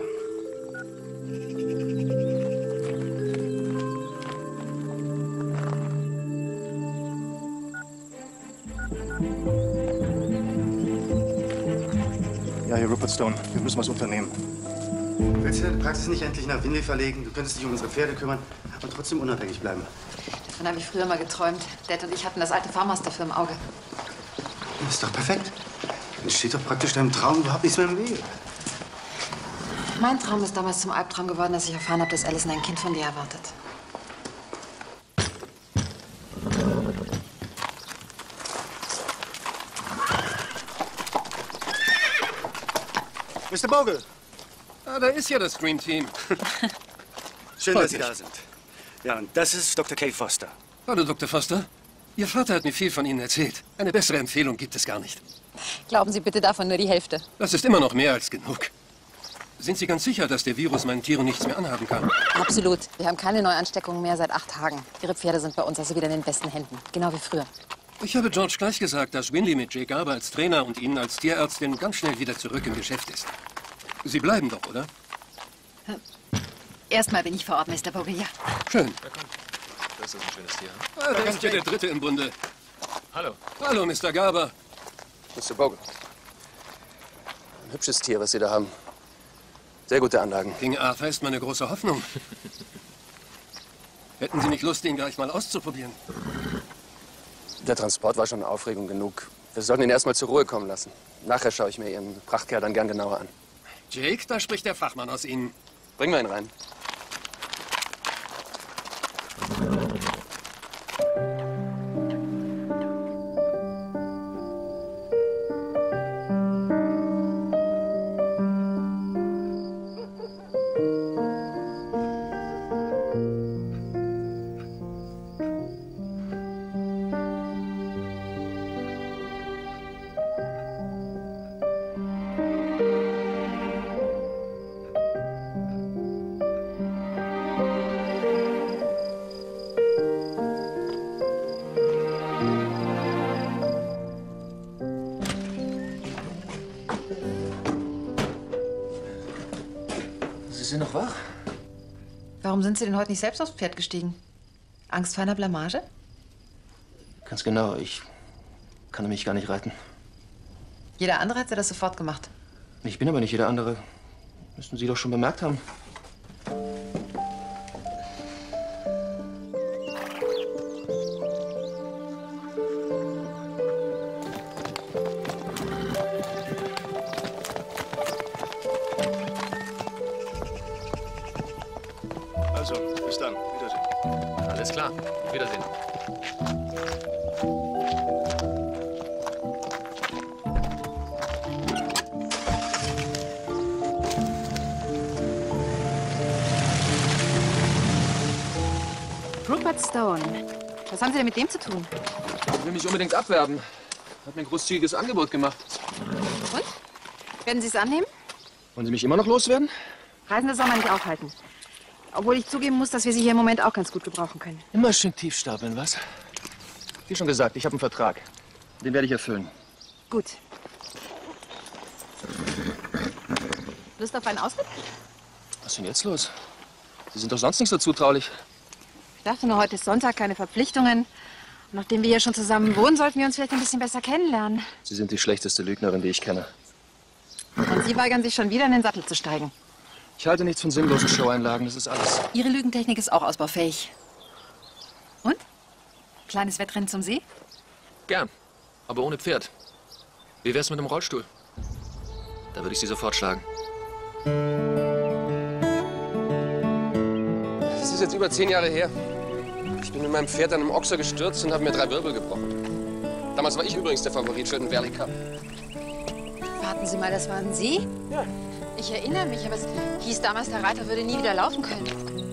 Ja, hier Rupert Stone. Wir müssen was unternehmen. Willst du deine Praxis nicht endlich nach Windley verlegen? Du könntest dich um unsere Pferde kümmern. und trotzdem unabhängig bleiben. Davon habe ich früher mal geträumt. Dad und ich hatten das alte Farmhaus dafür im Auge. Das ist doch perfekt. Dann steht doch praktisch deinem Traum überhaupt nichts mehr im Wege. Mein Traum ist damals zum Albtraum geworden, als ich erfahren habe, dass Alison ein Kind von dir erwartet. Mr. Bogle! Ah, da ist ja das Dream Team. Schön, dass Sie da sind. Ja, und das ist Dr. Kay Foster. Hallo, Dr. Foster. Ihr Vater hat mir viel von Ihnen erzählt. Eine bessere Empfehlung gibt es gar nicht. Glauben Sie bitte davon nur die Hälfte. Das ist immer noch mehr als genug. Sind Sie ganz sicher, dass der Virus meinen Tieren nichts mehr anhaben kann? Absolut. Wir haben keine Neuansteckungen mehr seit 8 Tagen. Ihre Pferde sind bei uns also wieder in den besten Händen. Genau wie früher. Ich habe George gleich gesagt, dass Winley mit Jake Garber als Trainer und Ihnen als Tierärztin ganz schnell wieder zurück im Geschäft ist. Sie bleiben doch, oder? Erstmal bin ich vor Ort, Mr. Bogle, ja. Schön. Das ist ein schönes Tier. Ah, da ist ja der Dritte im Bunde. Hallo. Hallo, Mr. Garber. Mr. Bogle. Ein hübsches Tier, was Sie da haben. Sehr gute Anlagen. King Arthur ist meine große Hoffnung. Hätten Sie nicht Lust, ihn gleich mal auszuprobieren? Der Transport war schon Aufregung genug. Wir sollten ihn erst mal zur Ruhe kommen lassen. Nachher schaue ich mir Ihren Prachtkerl dann gern genauer an. Jake, da spricht der Fachmann aus Ihnen. Bringen wir ihn rein. Sie sind noch wach? Warum sind Sie denn heute nicht selbst aufs Pferd gestiegen? Angst vor einer Blamage? Ganz genau, ich kann mich gar nicht reiten. Jeder andere hätte das sofort gemacht. Ich bin aber nicht jeder andere. Müssten Sie doch schon bemerkt haben. Also, bis dann. Wiedersehen. Alles klar. Wiedersehen. Rupert Stone. Was haben Sie denn mit dem zu tun? Er will mich unbedingt abwerben. Hat mir ein großzügiges Angebot gemacht. Und? Werden Sie es annehmen? Wollen Sie mich immer noch loswerden? Reisende soll man nicht aufhalten. Obwohl ich zugeben muss, dass wir Sie hier im Moment auch ganz gut gebrauchen können. Immer schön tief stapeln, was? Wie schon gesagt, ich habe einen Vertrag. Den werde ich erfüllen. Gut. Lust auf einen Ausflug? Was ist denn jetzt los? Sie sind doch sonst nicht so zutraulich. Ich dachte nur, heute ist Sonntag, keine Verpflichtungen. Und nachdem wir hier schon zusammen wohnen, sollten wir uns vielleicht ein bisschen besser kennenlernen. Sie sind die schlechteste Lügnerin, die ich kenne. Und Sie weigern sich schon wieder in den Sattel zu steigen. Ich halte nichts von sinnlosen Show-Einlagen, das ist alles. Ihre Lügentechnik ist auch ausbaufähig. Und? Kleines Wettrennen zum See? Gern. Aber ohne Pferd. Wie wär's mit dem Rollstuhl? Da würde ich Sie sofort schlagen. Das ist jetzt über 10 Jahre her. Ich bin mit meinem Pferd an einem Ochser gestürzt und habe mir 3 Wirbel gebrochen. Damals war ich übrigens der Favorit für den Valley Cup. Warten Sie mal, das waren Sie? Ja. Ich erinnere mich, aber es hieß damals, der Reiter würde nie wieder laufen können.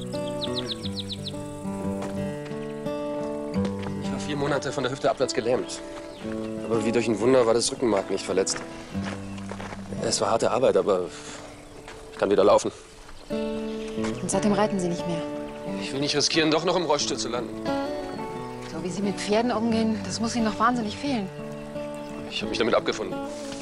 Ich war 4 Monate von der Hüfte abwärts gelähmt. Aber wie durch ein Wunder war das Rückenmark nicht verletzt. Es war harte Arbeit, aber ich kann wieder laufen. Und seitdem reiten Sie nicht mehr. Ich will nicht riskieren, doch noch im Rollstuhl zu landen. So wie Sie mit Pferden umgehen, das muss Ihnen noch wahnsinnig fehlen. Ich habe mich damit abgefunden.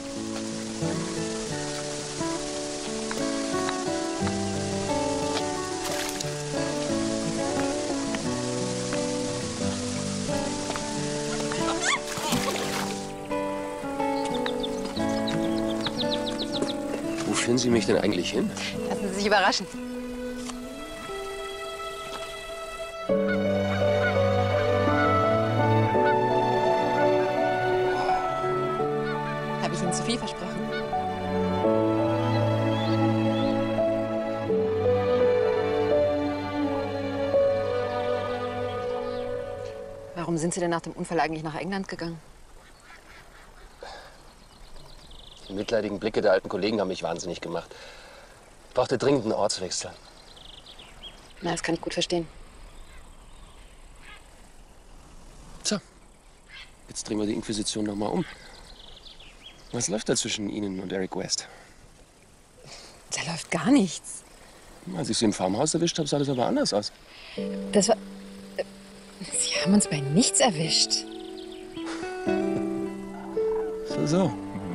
Wo führen Sie mich denn eigentlich hin? Lassen Sie sich überraschen. zu viel versprochen. Warum sind Sie denn nach dem Unfall eigentlich nach England gegangen? Die mitleidigen Blicke der alten Kollegen haben mich wahnsinnig gemacht. Ich brauchte dringend einen Ortswechsel. Na, das kann ich gut verstehen. So, jetzt drehen wir die Inquisition noch mal um. Was läuft da zwischen Ihnen und Eric West? Da läuft gar nichts. Als ich Sie im Farmhaus erwischt habe, sah das aber anders aus. Das war... Sie haben uns bei nichts erwischt. So.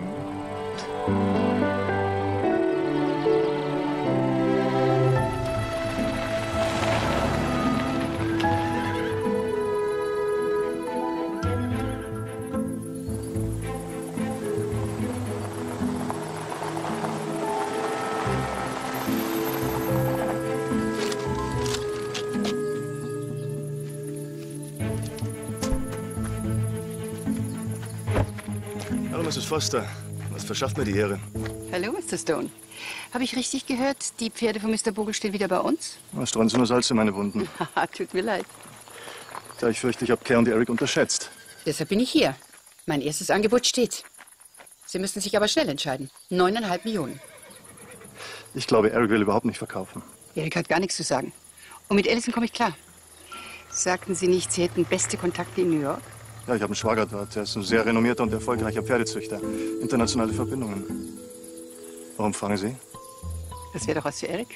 Hallo, Mrs. Foster. Was verschafft mir die Ehre? Hallo, Mr. Stone. Habe ich richtig gehört, die Pferde von Mr. Bogle stehen wieder bei uns? Da streuen Sie nur Salz in meine Wunden. Haha, tut mir leid. Ja, ich fürchte, ich habe Kay und Eric unterschätzt. Deshalb bin ich hier. Mein erstes Angebot steht. Sie müssen sich aber schnell entscheiden. 9,5 Millionen. Ich glaube, Eric will überhaupt nicht verkaufen. Eric hat gar nichts zu sagen. Und mit Allison komme ich klar. Sagten Sie nicht, Sie hätten beste Kontakte in New York? Ja, ich habe einen Schwager dort. Er ist ein sehr renommierter und erfolgreicher Pferdezüchter. Internationale Verbindungen. Warum fragen Sie? Das wäre doch was für Eric.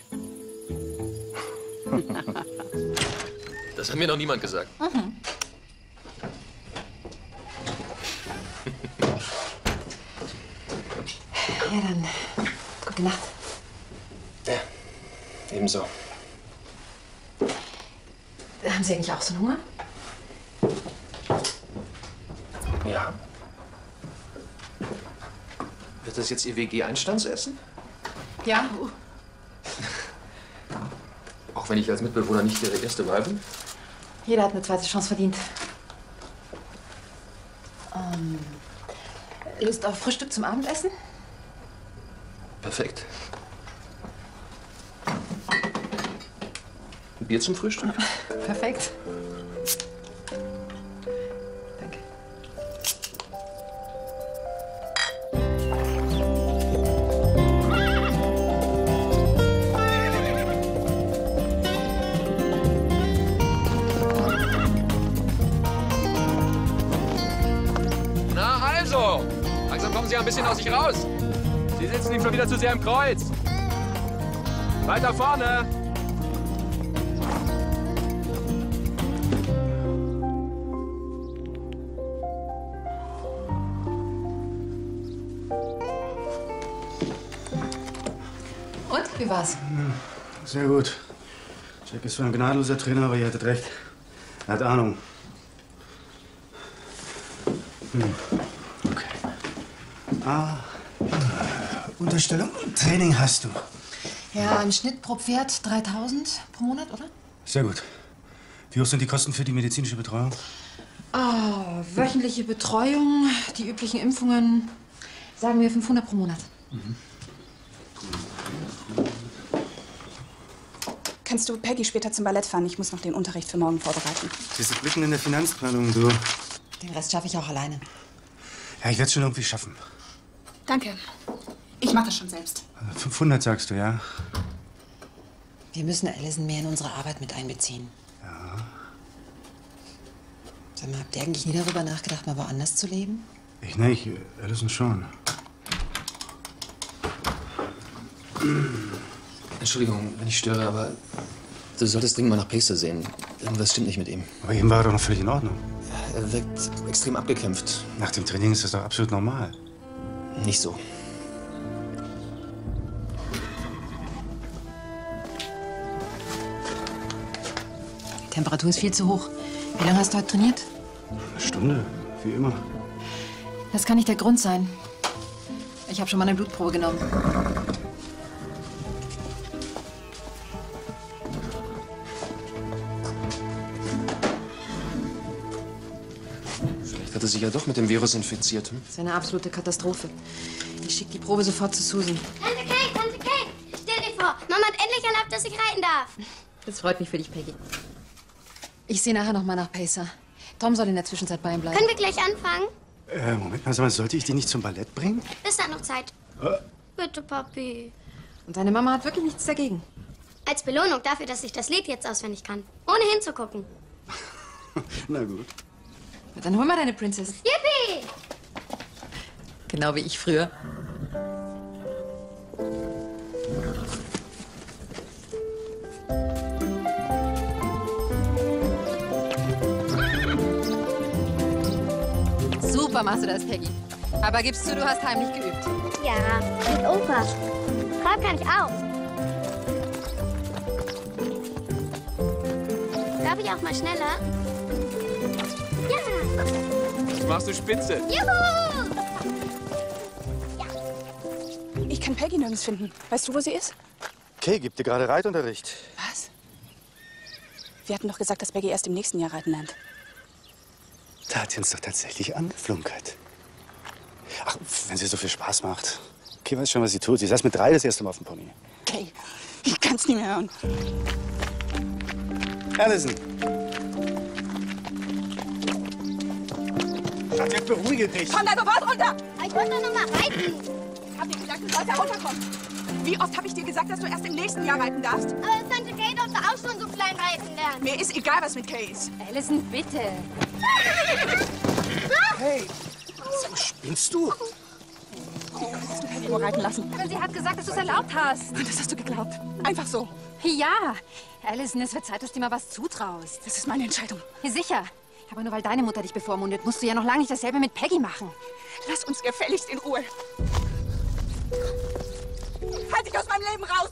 Das hat mir noch niemand gesagt. Mhm. Ja, dann gute Nacht. Ja, ebenso. Haben Sie eigentlich auch so einen Hunger? Ja. Wird das jetzt Ihr WG-Einstandsessen? Ja. Auch wenn ich als Mitbewohner nicht Ihre erste Wahl bin? Jeder hat eine zweite Chance verdient. Lust auf Frühstück zum Abendessen? Perfekt. Ein Bier zum Frühstück? Perfekt. Na also, langsam kommen Sie ein bisschen aus sich raus. Sie sitzen ihm schon wieder zu sehr im Kreuz. Weiter vorne. Und, wie war's? Sehr gut. Jack ist zwar ein gnadenloser Trainer, aber ihr hattet recht. Er hat Ahnung. Okay. Unterstellung und Training hast du. Ja, im Schnitt pro Pferd 3.000 pro Monat, oder? Sehr gut. Wie hoch sind die Kosten für die medizinische Betreuung? Wöchentliche Betreuung, die üblichen Impfungen, sagen wir 500 pro Monat. Kannst du Peggy später zum Ballett fahren? Ich muss noch den Unterricht für morgen vorbereiten. Sie sind mitten in der Finanzplanung, du. Den Rest schaffe ich auch alleine. Ja, ich werde es schon irgendwie schaffen. Danke. Ich mache das schon selbst. 500 sagst du, ja? Wir müssen Allison mehr in unsere Arbeit mit einbeziehen. Ja. Sag mal, habt ihr eigentlich nie darüber nachgedacht, mal woanders zu leben? Ich nicht, Allison schon. Entschuldigung, wenn ich störe, aber du solltest dringend mal nach Pacer sehen. Irgendwas stimmt nicht mit ihm. Aber eben war er doch noch völlig in Ordnung. Er wirkt extrem abgekämpft. Nach dem Training ist das doch absolut normal. Nicht so. Die Temperatur ist viel zu hoch. Wie lange hast du heute trainiert? Eine Stunde, wie immer. Das kann nicht der Grund sein. Ich habe schon mal eine Blutprobe genommen. Vielleicht hat er sich ja doch mit dem Virus infiziert. Hm? Das ist eine absolute Katastrophe. Ich schicke die Probe sofort zu Susan. Tante Kate, stell dir vor, Mama hat endlich erlaubt, dass ich reiten darf. Das freut mich für dich, Peggy. Ich sehe nachher noch mal nach Pacer. Tom soll in der Zwischenzeit bei ihm bleiben. Können wir gleich anfangen? Moment mal, sollte ich die nicht zum Ballett bringen? Ist da noch Zeit? Bitte, Papi. Und deine Mama hat wirklich nichts dagegen. Als Belohnung dafür, dass ich das Lied jetzt auswendig kann. Ohne hinzugucken. Na gut. Na, dann hol mal deine Princess. Yippie! Genau wie ich früher. Super machst du das, Peggy. Aber gibst du hast heimlich geübt. Ja, mit Opa. Schreib kann ich auch. Darf ich auch mal schneller? Ja! Das machst du spitze. Juhu! Ich kann Peggy nirgends finden. Weißt du, wo sie ist? Kay gibt dir gerade Reitunterricht. Was? Wir hatten doch gesagt, dass Peggy erst im nächsten Jahr reiten lernt. Da hat sie uns doch tatsächlich angeflunkert. Ach, wenn sie so viel Spaß macht. Kay weiß schon, was sie tut. Sie saß mit 3 das erste Mal auf dem Pony. Kay, ich kann's nicht mehr hören. Allison. Schatz, jetzt beruhige dich. Komm da sofort runter! Ich wollte doch noch mal reiten. Ich hab dir gesagt, du sollst da runterkommen. Wie oft habe ich dir gesagt, dass du erst im nächsten Jahr reiten darst? Aber Tante Kay durfte auch schon so klein reiten lernen. Mir ist egal, was mit Kay ist. Allison, bitte. Hey, so spinnst du? Du musst Peggy nur reiten lassen. Aber sie hat gesagt, dass du es erlaubt hast. Und das hast du geglaubt. Einfach so. Ja. Allison, es wird Zeit, dass du dir mal was zutraust. Das ist meine Entscheidung. Ja, sicher. Aber nur weil deine Mutter dich bevormundet, musst du ja noch lange nicht dasselbe mit Peggy machen. Lass uns gefälligst in Ruhe. Halt dich aus meinem Leben raus!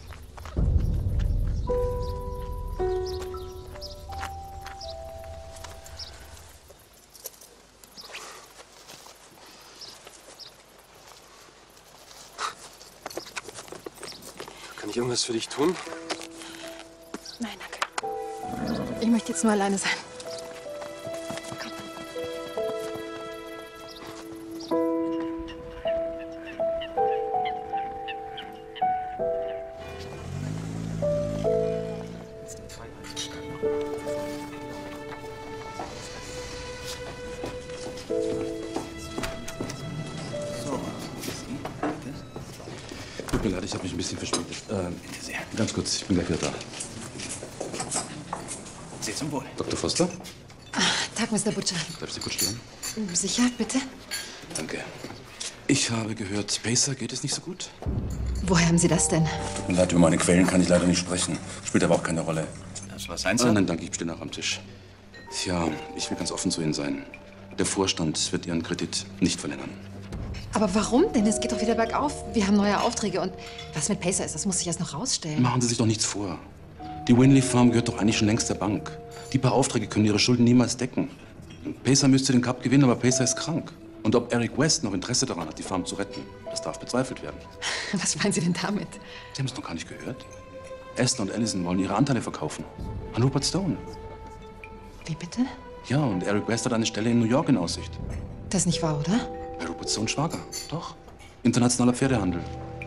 Kann ich irgendwas für dich tun? Nein, danke. Ich möchte jetzt nur alleine sein. Tut mir leid, ich habe mich ein bisschen verspätet. Bitte sehr. Ganz kurz, ich bin gleich wieder da. Sehr zum Wohl. Dr. Foster? Tag, Mr. Butcher. Darf ich Sie kurz stören? Sicher, bitte? Danke. Ich habe gehört, Pacer geht es nicht so gut. Woher haben Sie das denn? Tut mir leid, über meine Quellen kann ich leider nicht sprechen. Spielt aber auch keine Rolle. Das war sein Nein, danke, ich stehe noch am Tisch. Tja, ich will ganz offen zu Ihnen sein. Der Vorstand wird Ihren Kredit nicht verlängern. Aber warum denn? Es geht doch wieder bergauf. Wir haben neue Aufträge und was mit Pacer ist, das muss sich erst noch rausstellen. Machen Sie sich doch nichts vor. Die Winley Farm gehört doch eigentlich schon längst der Bank. Die paar Aufträge können ihre Schulden niemals decken. Pacer müsste den Cup gewinnen, aber Pacer ist krank. Und ob Eric West noch Interesse daran hat, die Farm zu retten, das darf bezweifelt werden. Was meinen Sie denn damit? Sie haben es noch gar nicht gehört. Esther und Allison wollen ihre Anteile verkaufen. An Rupert Stone. Wie bitte? Ja, und Eric West hat eine Stelle in New York in Aussicht. Das ist nicht wahr, oder? Bei Rupert Stone Schwager. Doch. Internationaler Pferdehandel.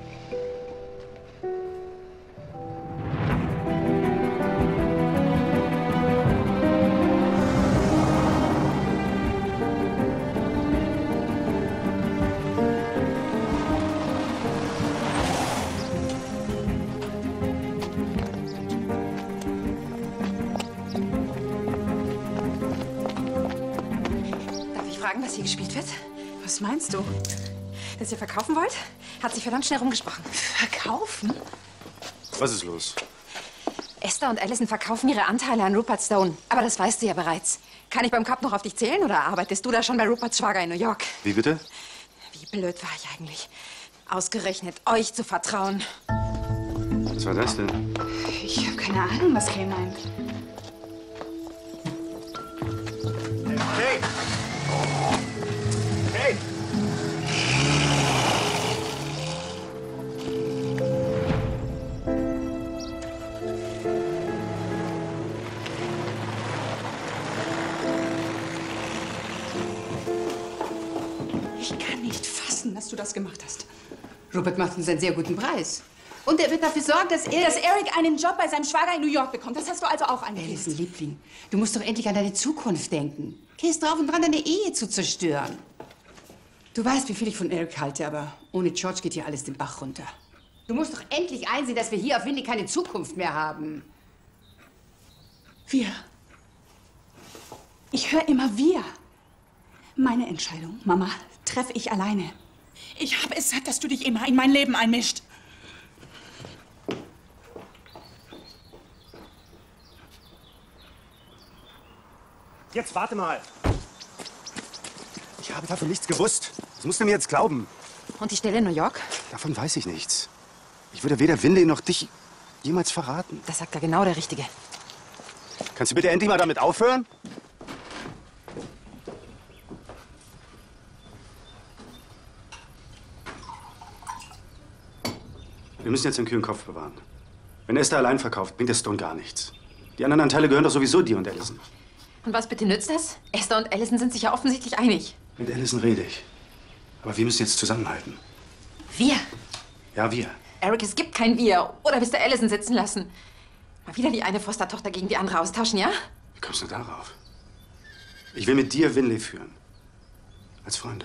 Darf ich fragen, was hier gespielt wird? Was meinst du? Das ihr verkaufen wollt? Hat sich verdammt schnell rumgesprochen. Verkaufen? Was ist los? Esther und Allison verkaufen ihre Anteile an Rupert Stone. Aber das weißt du ja bereits. Kann ich beim Cup noch auf dich zählen oder arbeitest du da schon bei Ruperts Schwager in New York? Wie bitte? Wie blöd war ich eigentlich? Ausgerechnet euch zu vertrauen. Was war das denn? Ich habe keine Ahnung, was Kay meint. Hey! Hey! Ich kann nicht fassen, dass du das gemacht hast. Rupert macht uns einen sehr guten Preis. Und er wird dafür sorgen, dass Eric einen Job bei seinem Schwager in New York bekommt. Das hast du also auch angekündigt. Alison, Liebling, du musst doch endlich an deine Zukunft denken. Geh es drauf und dran, deine Ehe zu zerstören. Du weißt, wie viel ich von Eric halte, aber ohne George geht hier alles den Bach runter. Du musst doch endlich einsehen, dass wir hier auf Winnie keine Zukunft mehr haben. Wir. Ich höre immer wir. Meine Entscheidung, Mama, treffe ich alleine. Ich habe es satt, dass du dich immer in mein Leben einmischt. Jetzt warte mal. Ich habe davon nichts gewusst. Das musst du mir jetzt glauben. Und die Stelle in New York? Davon weiß ich nichts. Ich würde weder Winley noch dich jemals verraten. Das sagt ja genau der Richtige. Kannst du bitte endlich mal damit aufhören? Wir müssen jetzt den kühlen Kopf bewahren. Wenn Esther allein verkauft, bringt der Stone gar nichts. Die anderen Anteile gehören doch sowieso dir und Alison. Und was bitte nützt das? Esther und Alison sind sich ja offensichtlich einig. Mit Alison rede ich. Aber wir müssen jetzt zusammenhalten. Wir? Ja, wir. Eric, es gibt kein Wir. Oder willst du Alison sitzen lassen? Mal wieder die eine Foster-Tochter gegen die andere austauschen, ja? Wie kommst du darauf? Ich will mit dir Winley führen. Als Freunde.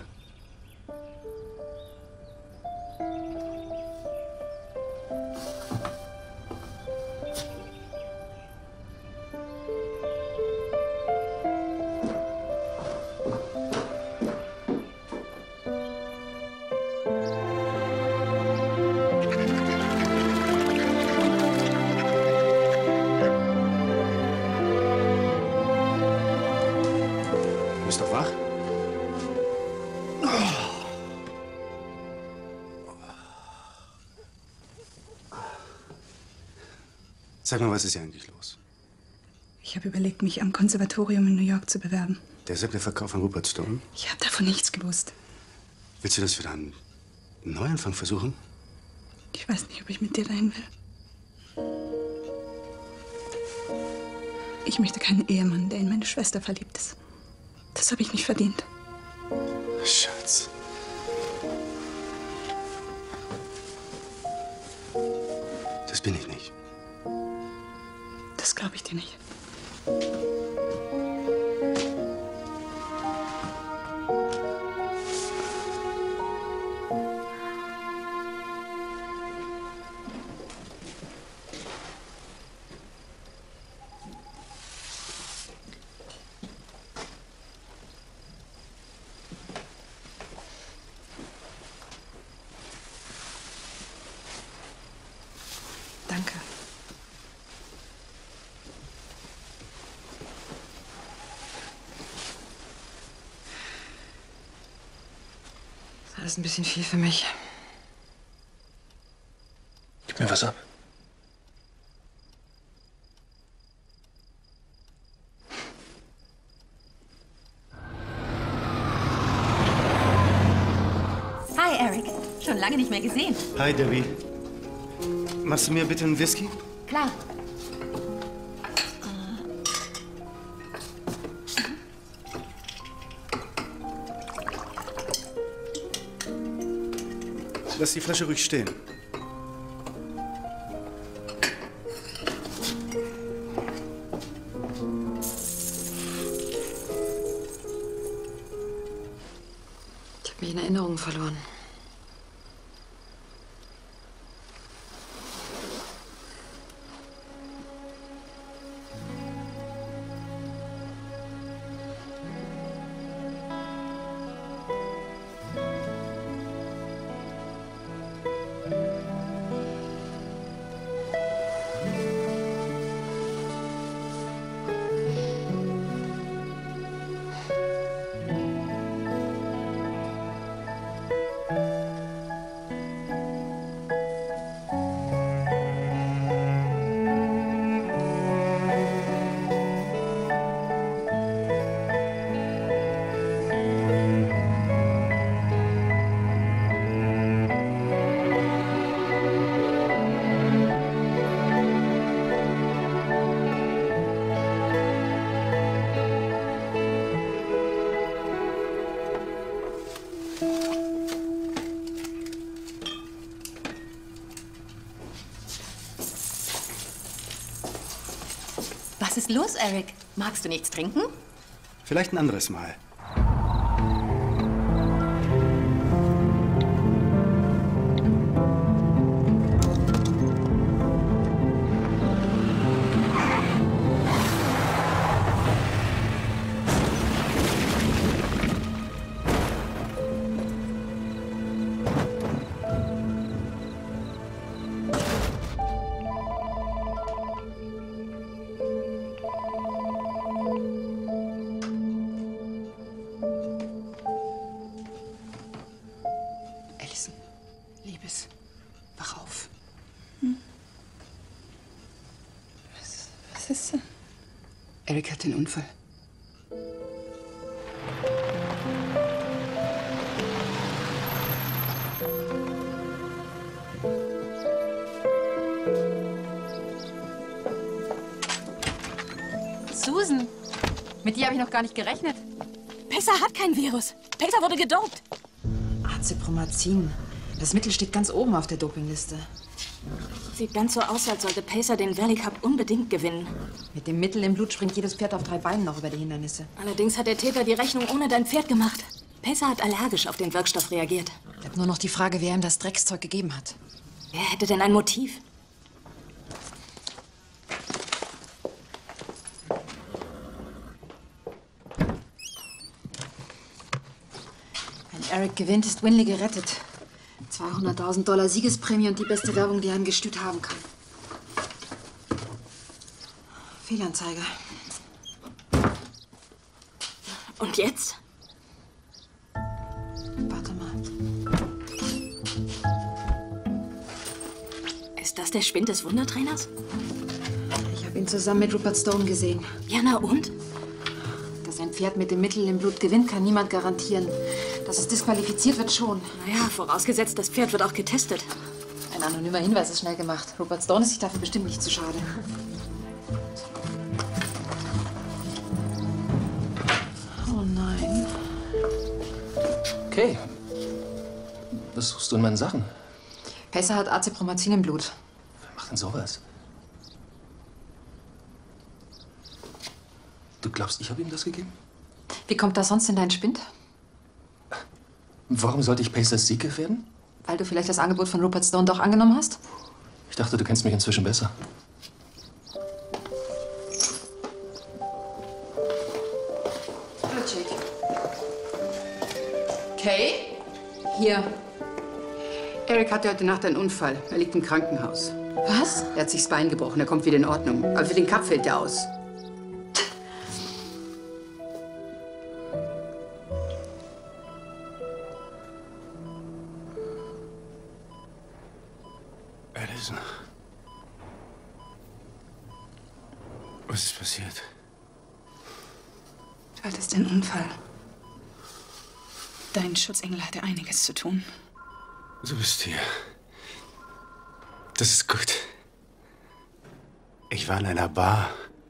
Sag mal, was ist hier eigentlich los? Ich habe überlegt, mich am Konservatorium in New York zu bewerben. Der simple Verkauf von Rupert Stone? Ich habe davon nichts gewusst. Willst du das für einen Neuanfang versuchen? Ich weiß nicht, ob ich mit dir dahin will. Ich möchte keinen Ehemann, der in meine Schwester verliebt ist. Das habe ich nicht verdient. Schatz. Das bin ich nicht. Das glaube ich dir nicht. Danke. Das ist ein bisschen viel für mich. Gib mir was ab. Hi, Eric. Schon lange nicht mehr gesehen. Hi, Debbie. Machst du mir bitte einen Whisky? Klar. Lass die Flasche ruhig stehen. Ich habe mich in Erinnerungen verloren. Was ist los, Eric? Magst du nichts trinken? Vielleicht ein anderes Mal. Liebes, wach auf. Was ist denn? Eric hat den Unfall. Susan, mit dir habe ich noch gar nicht gerechnet. Pacer hat kein Virus. Pacer wurde gedopt. Acepromazin. Das Mittel steht ganz oben auf der Dopingliste. Sieht ganz so aus, als sollte Pacer den Valley Cup unbedingt gewinnen. Mit dem Mittel im Blut springt jedes Pferd auf 3 Beinen noch über die Hindernisse. Allerdings hat der Täter die Rechnung ohne dein Pferd gemacht. Pacer hat allergisch auf den Wirkstoff reagiert. Ich habe nur noch die Frage, wer ihm das Dreckszeug gegeben hat. Wer hätte denn ein Motiv? Wenn Eric gewinnt, ist Winley gerettet. 200.000 $ Siegesprämie und die beste Werbung, die ein Gestüt haben kann. Fehlanzeige. Und jetzt? Warte mal. Ist das der Spind des Wundertrainers? Ich habe ihn zusammen mit Rupert Stone gesehen. Ja, na und? Dass ein Pferd mit dem Mittel im Blut gewinnt, kann niemand garantieren. Dass es disqualifiziert wird, schon. Naja, vorausgesetzt, das Pferd wird auch getestet. Ein anonymer Hinweis ist schnell gemacht. Rupert Stone ist sich dafür bestimmt nicht zu schade. Oh nein. Okay. Was suchst du in meinen Sachen? Pacer hat Acepromazin im Blut. Wer macht denn sowas? Du glaubst, ich habe ihm das gegeben? Wie kommt das sonst in deinen Spind? Warum sollte ich Pacers Sieg gefährden? Weil du vielleicht das Angebot von Rupert Stone doch angenommen hast? Ich dachte, du kennst mich inzwischen besser. Hallo, Jake. Kay? Hier. Eric hatte heute Nacht einen Unfall. Er liegt im Krankenhaus. Was? Er hat sich das Bein gebrochen. Er kommt wieder in Ordnung. Aber für den Cup fällt er aus. Allison. Was ist passiert? Du hattest den Unfall. Dein Schutzengel hatte einiges zu tun. Du bist hier. Das ist gut. Ich war in einer Bar.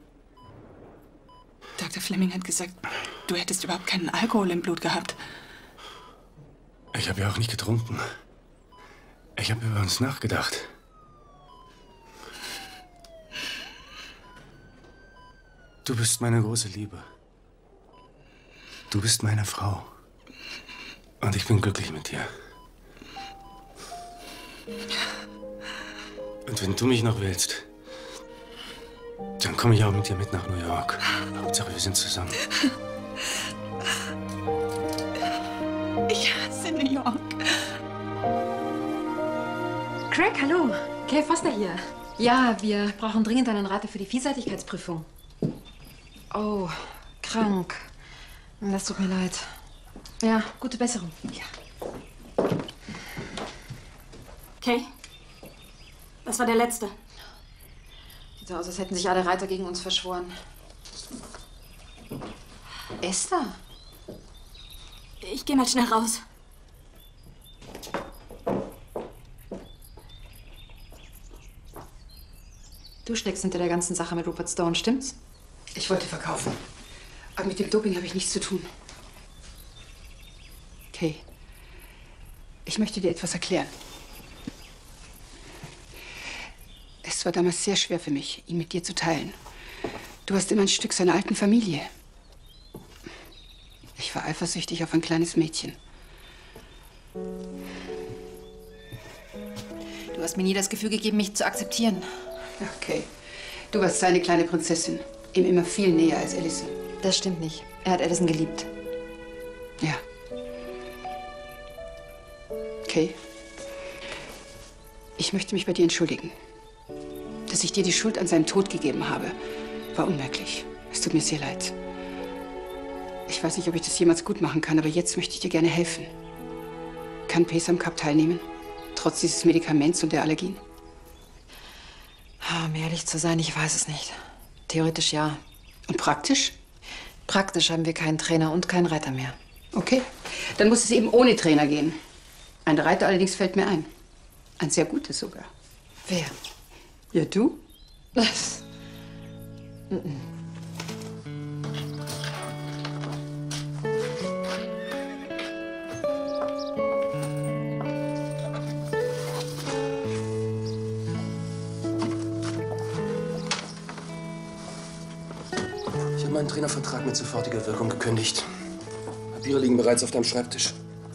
Dr. Fleming hat gesagt, du hättest überhaupt keinen Alkohol im Blut gehabt. Ich habe ja auch nicht getrunken. Ich habe über uns nachgedacht. Du bist meine große Liebe. Du bist meine Frau. Und ich bin glücklich mit dir. Und wenn du mich noch willst, dann komme ich auch mit dir mit nach New York. Hauptsache, wir sind zusammen. Ich hasse New York. Craig, hallo. Kay Foster hier. Ja, wir brauchen dringend einen Rater für die Vielseitigkeitsprüfung. Oh, krank. Das tut mir leid. Ja, gute Besserung. Ja. Okay. Das war der letzte. Sieht so aus, als hätten sich alle Reiter gegen uns verschworen. Esther? Ich gehe mal schnell raus. Du steckst hinter der ganzen Sache mit Rupert Stone, stimmt's? Ich wollte verkaufen. Aber mit dem Doping habe ich nichts zu tun. Kay, Ich möchte dir etwas erklären. Es war damals sehr schwer für mich, ihn mit dir zu teilen. Du warst immer ein Stück seiner alten Familie. Ich war eifersüchtig auf ein kleines Mädchen. Du hast mir nie das Gefühl gegeben, mich zu akzeptieren. Okay. Du warst seine kleine Prinzessin. Ihm immer viel näher als Allison. Das stimmt nicht. Er hat Allison geliebt. Ja. Okay. Ich möchte mich bei dir entschuldigen. Dass ich dir die Schuld an seinem Tod gegeben habe, war unmerklich. Es tut mir sehr leid. Ich weiß nicht, ob ich das jemals gut machen kann, aber jetzt möchte ich dir gerne helfen. Kann Pace am Cup teilnehmen? Trotz dieses Medikaments und der Allergien? Um ehrlich zu sein, ich weiß es nicht. Theoretisch ja. Und praktisch? Praktisch haben wir keinen Trainer und keinen Reiter mehr. Okay, dann muss es eben ohne Trainer gehen. Ein Reiter allerdings fällt mir ein. Ein sehr gutes sogar. Wer? Ja, du? Was? Ich habe meinen Trainervertrag mit sofortiger Wirkung gekündigt. Papiere liegen bereits auf deinem Schreibtisch.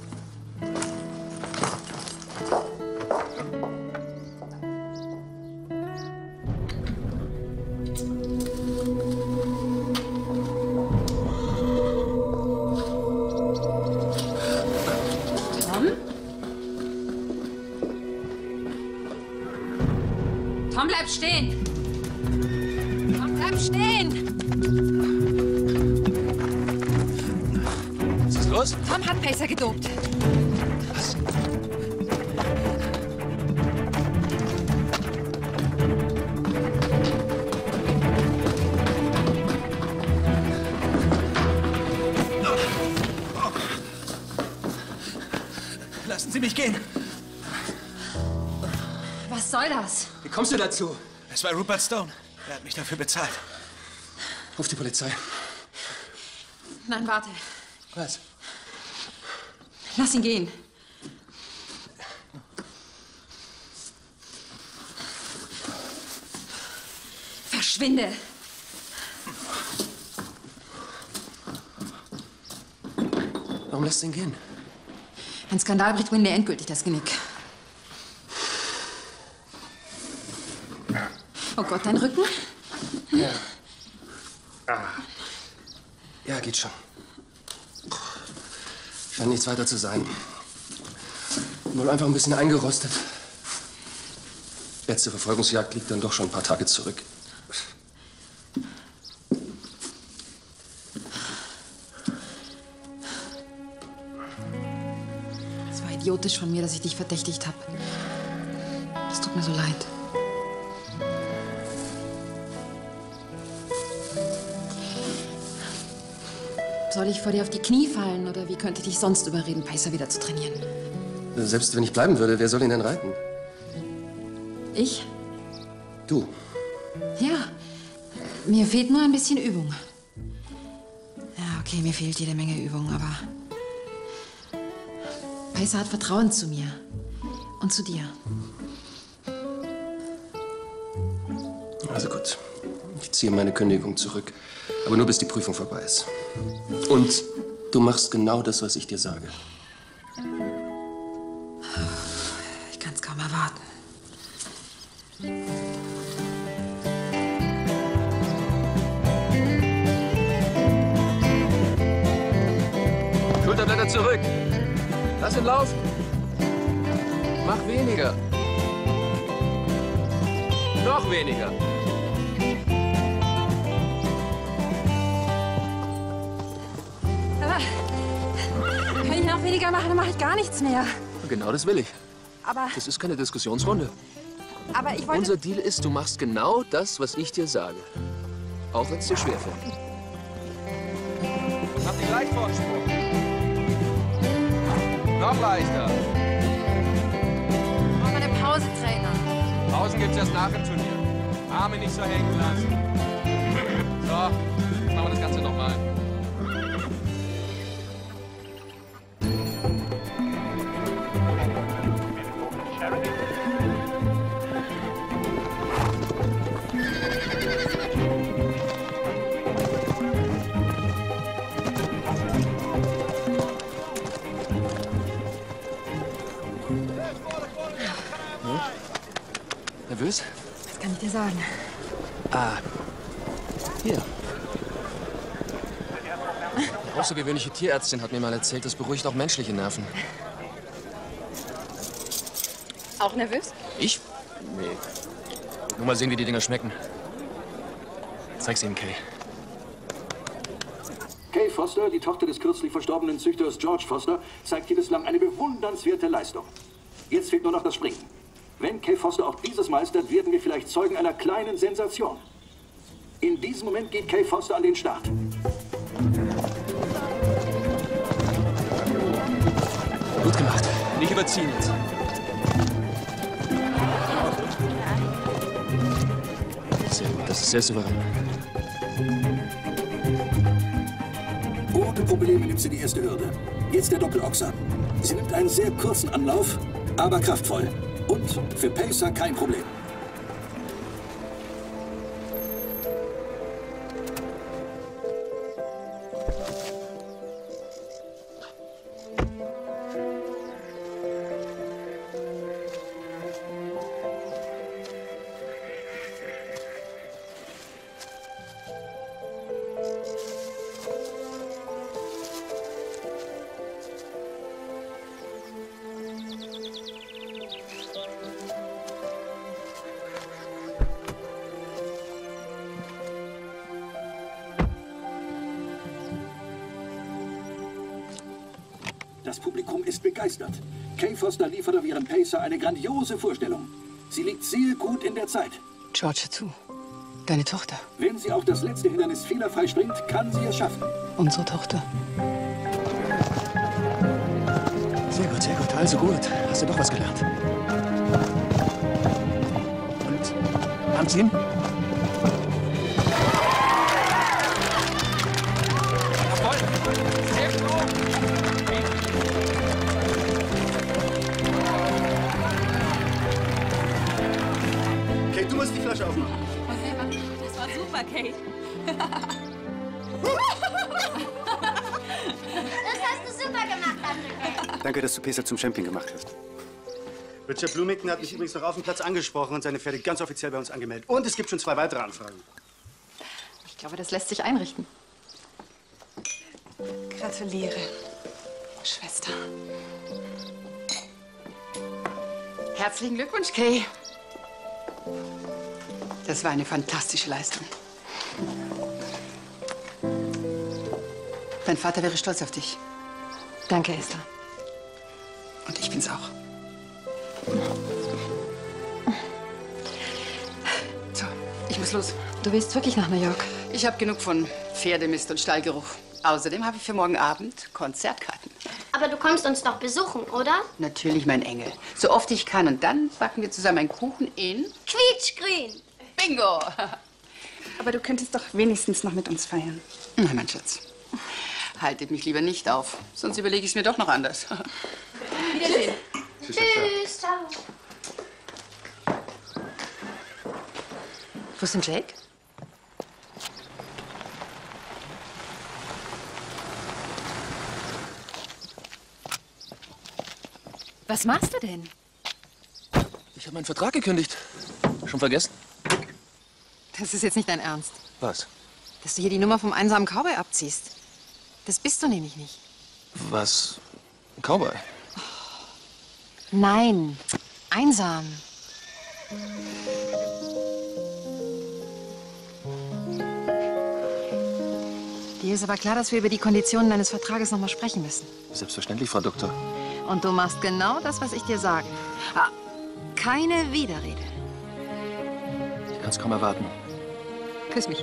Tom, bleib stehen! Tom, bleib stehen! Was ist los? Tom hat Pacer gedopt. Was? Lassen Sie mich gehen. Was soll das? Wie kommst du dazu? Es war Rupert Stone. Er hat mich dafür bezahlt. Ruf die Polizei. Nein, warte. Was? Lass ihn gehen. Verschwinde. Warum lässt du ihn gehen? Ein Skandal bricht Winley endgültig das Genick. Oh Gott, dein Rücken? Ja. Ja, geht schon. Scheint nichts weiter zu sein. Wohl einfach ein bisschen eingerostet. Letzte Verfolgungsjagd liegt dann doch schon ein paar Tage zurück. Es war idiotisch von mir, dass ich dich verdächtigt habe. Es tut mir so leid. Soll ich vor dir auf die Knie fallen oder wie könnte ich dich sonst überreden, Pacer wieder zu trainieren? Selbst wenn ich bleiben würde, wer soll ihn denn reiten? Ich? Du. Ja. Mir fehlt nur ein bisschen Übung. Ja, okay, mir fehlt jede Menge Übung, aber Pacer hat Vertrauen zu mir und zu dir. Also gut. Ich ziehe meine Kündigung zurück. Aber nur bis die Prüfung vorbei ist. Und du machst genau das, was ich dir sage. Ich kann es kaum erwarten. Schulterblätter zurück. Lass ihn laufen. Mach weniger. Noch weniger. Wenn ich noch weniger mache, dann mache ich gar nichts mehr. Genau das will ich. Aber Das ist keine Diskussionsrunde. ich wollte... Unser Deal ist, du machst genau das, was ich dir sage. Auch wenn es dir schwerfällt. Mach dich leicht vor den Sprung. Noch leichter. Mach mal eine Pause, Trainer. Pausen gibt's erst nach dem Turnier. Arme nicht so hängen lassen. So, jetzt machen wir das Ganze nochmal. nervös? Das kann ich dir sagen. Ah. Hier. Eine außergewöhnliche Tierärztin hat mir mal erzählt, das beruhigt auch menschliche Nerven. Auch nervös? Ich? Nee. Nur mal sehen, wie die Dinger schmecken. Zeig's ihm, Kay. Kay Foster, die Tochter des kürzlich verstorbenen Züchters George Foster, zeigt hier bislang eine bewundernswerte Leistung. Jetzt fehlt nur noch das Springen. Wenn Kay Foster auch dieses meistert, werden wir vielleicht Zeugen einer kleinen Sensation. In diesem Moment geht Kay Foster an den Start. Gut gemacht. Nicht überziehen jetzt. Sehr gut, das ist sehr souverän. Ohne Probleme nimmt sie die erste Hürde. Jetzt der Doppelochser. Sie nimmt einen sehr kurzen Anlauf, aber kraftvoll. Und für Pacer kein Problem. Das Publikum ist begeistert. Kay Foster liefert auf ihren Pacer eine grandiose Vorstellung. Sie liegt sehr gut in der Zeit. George, hör zu. Deine Tochter. Wenn sie auch das letzte Hindernis fehlerfrei springt, kann sie es schaffen. Unsere Tochter. Sehr gut, sehr gut. Also gut. Hast du doch was gelernt. Und? Anziehen? Kate, du musst die Flasche aufmachen. Das war super, Kate. Das hast du super gemacht, Tante Kate. Danke, dass du Pacer zum Champion gemacht hast. Richard Bloomington hat mich übrigens noch auf dem Platz angesprochen und seine Pferde ganz offiziell bei uns angemeldet. Und es gibt schon 2 weitere Anfragen. Ich glaube, das lässt sich einrichten. Gratuliere, Schwester. Herzlichen Glückwunsch, Kay. Das war eine fantastische Leistung. Dein Vater wäre stolz auf dich. Danke, Esther. Und ich bin's auch. So, ich muss los. Du willst wirklich nach New York? Ich habe genug von Pferdemist und Stallgeruch. Außerdem habe ich für morgen Abend Konzertkarten. Aber du kommst uns doch besuchen, oder? Natürlich, mein Engel. So oft ich kann. Und dann backen wir zusammen einen Kuchen in... Quietschgrün. Bingo! Aber du könntest doch wenigstens noch mit uns feiern. Nein, mein Schatz. Haltet mich lieber nicht auf. Sonst überlege ich es mir doch noch anders. Wiedersehen. Tschüss. Ciao. Wo ist denn Jake? Was machst du denn? Ich habe meinen Vertrag gekündigt. Schon vergessen? Das ist jetzt nicht dein Ernst. Was? Dass du hier die Nummer vom einsamen Cowboy abziehst. Das bist du nämlich nicht. Was? Ein Cowboy? Nein, einsam. Dir ist aber klar, dass wir über die Konditionen deines Vertrages noch mal sprechen müssen. Selbstverständlich, Frau Doktor. Und du machst genau das, was ich dir sage. Keine Widerrede. Ich kann es kaum erwarten. Küss mich.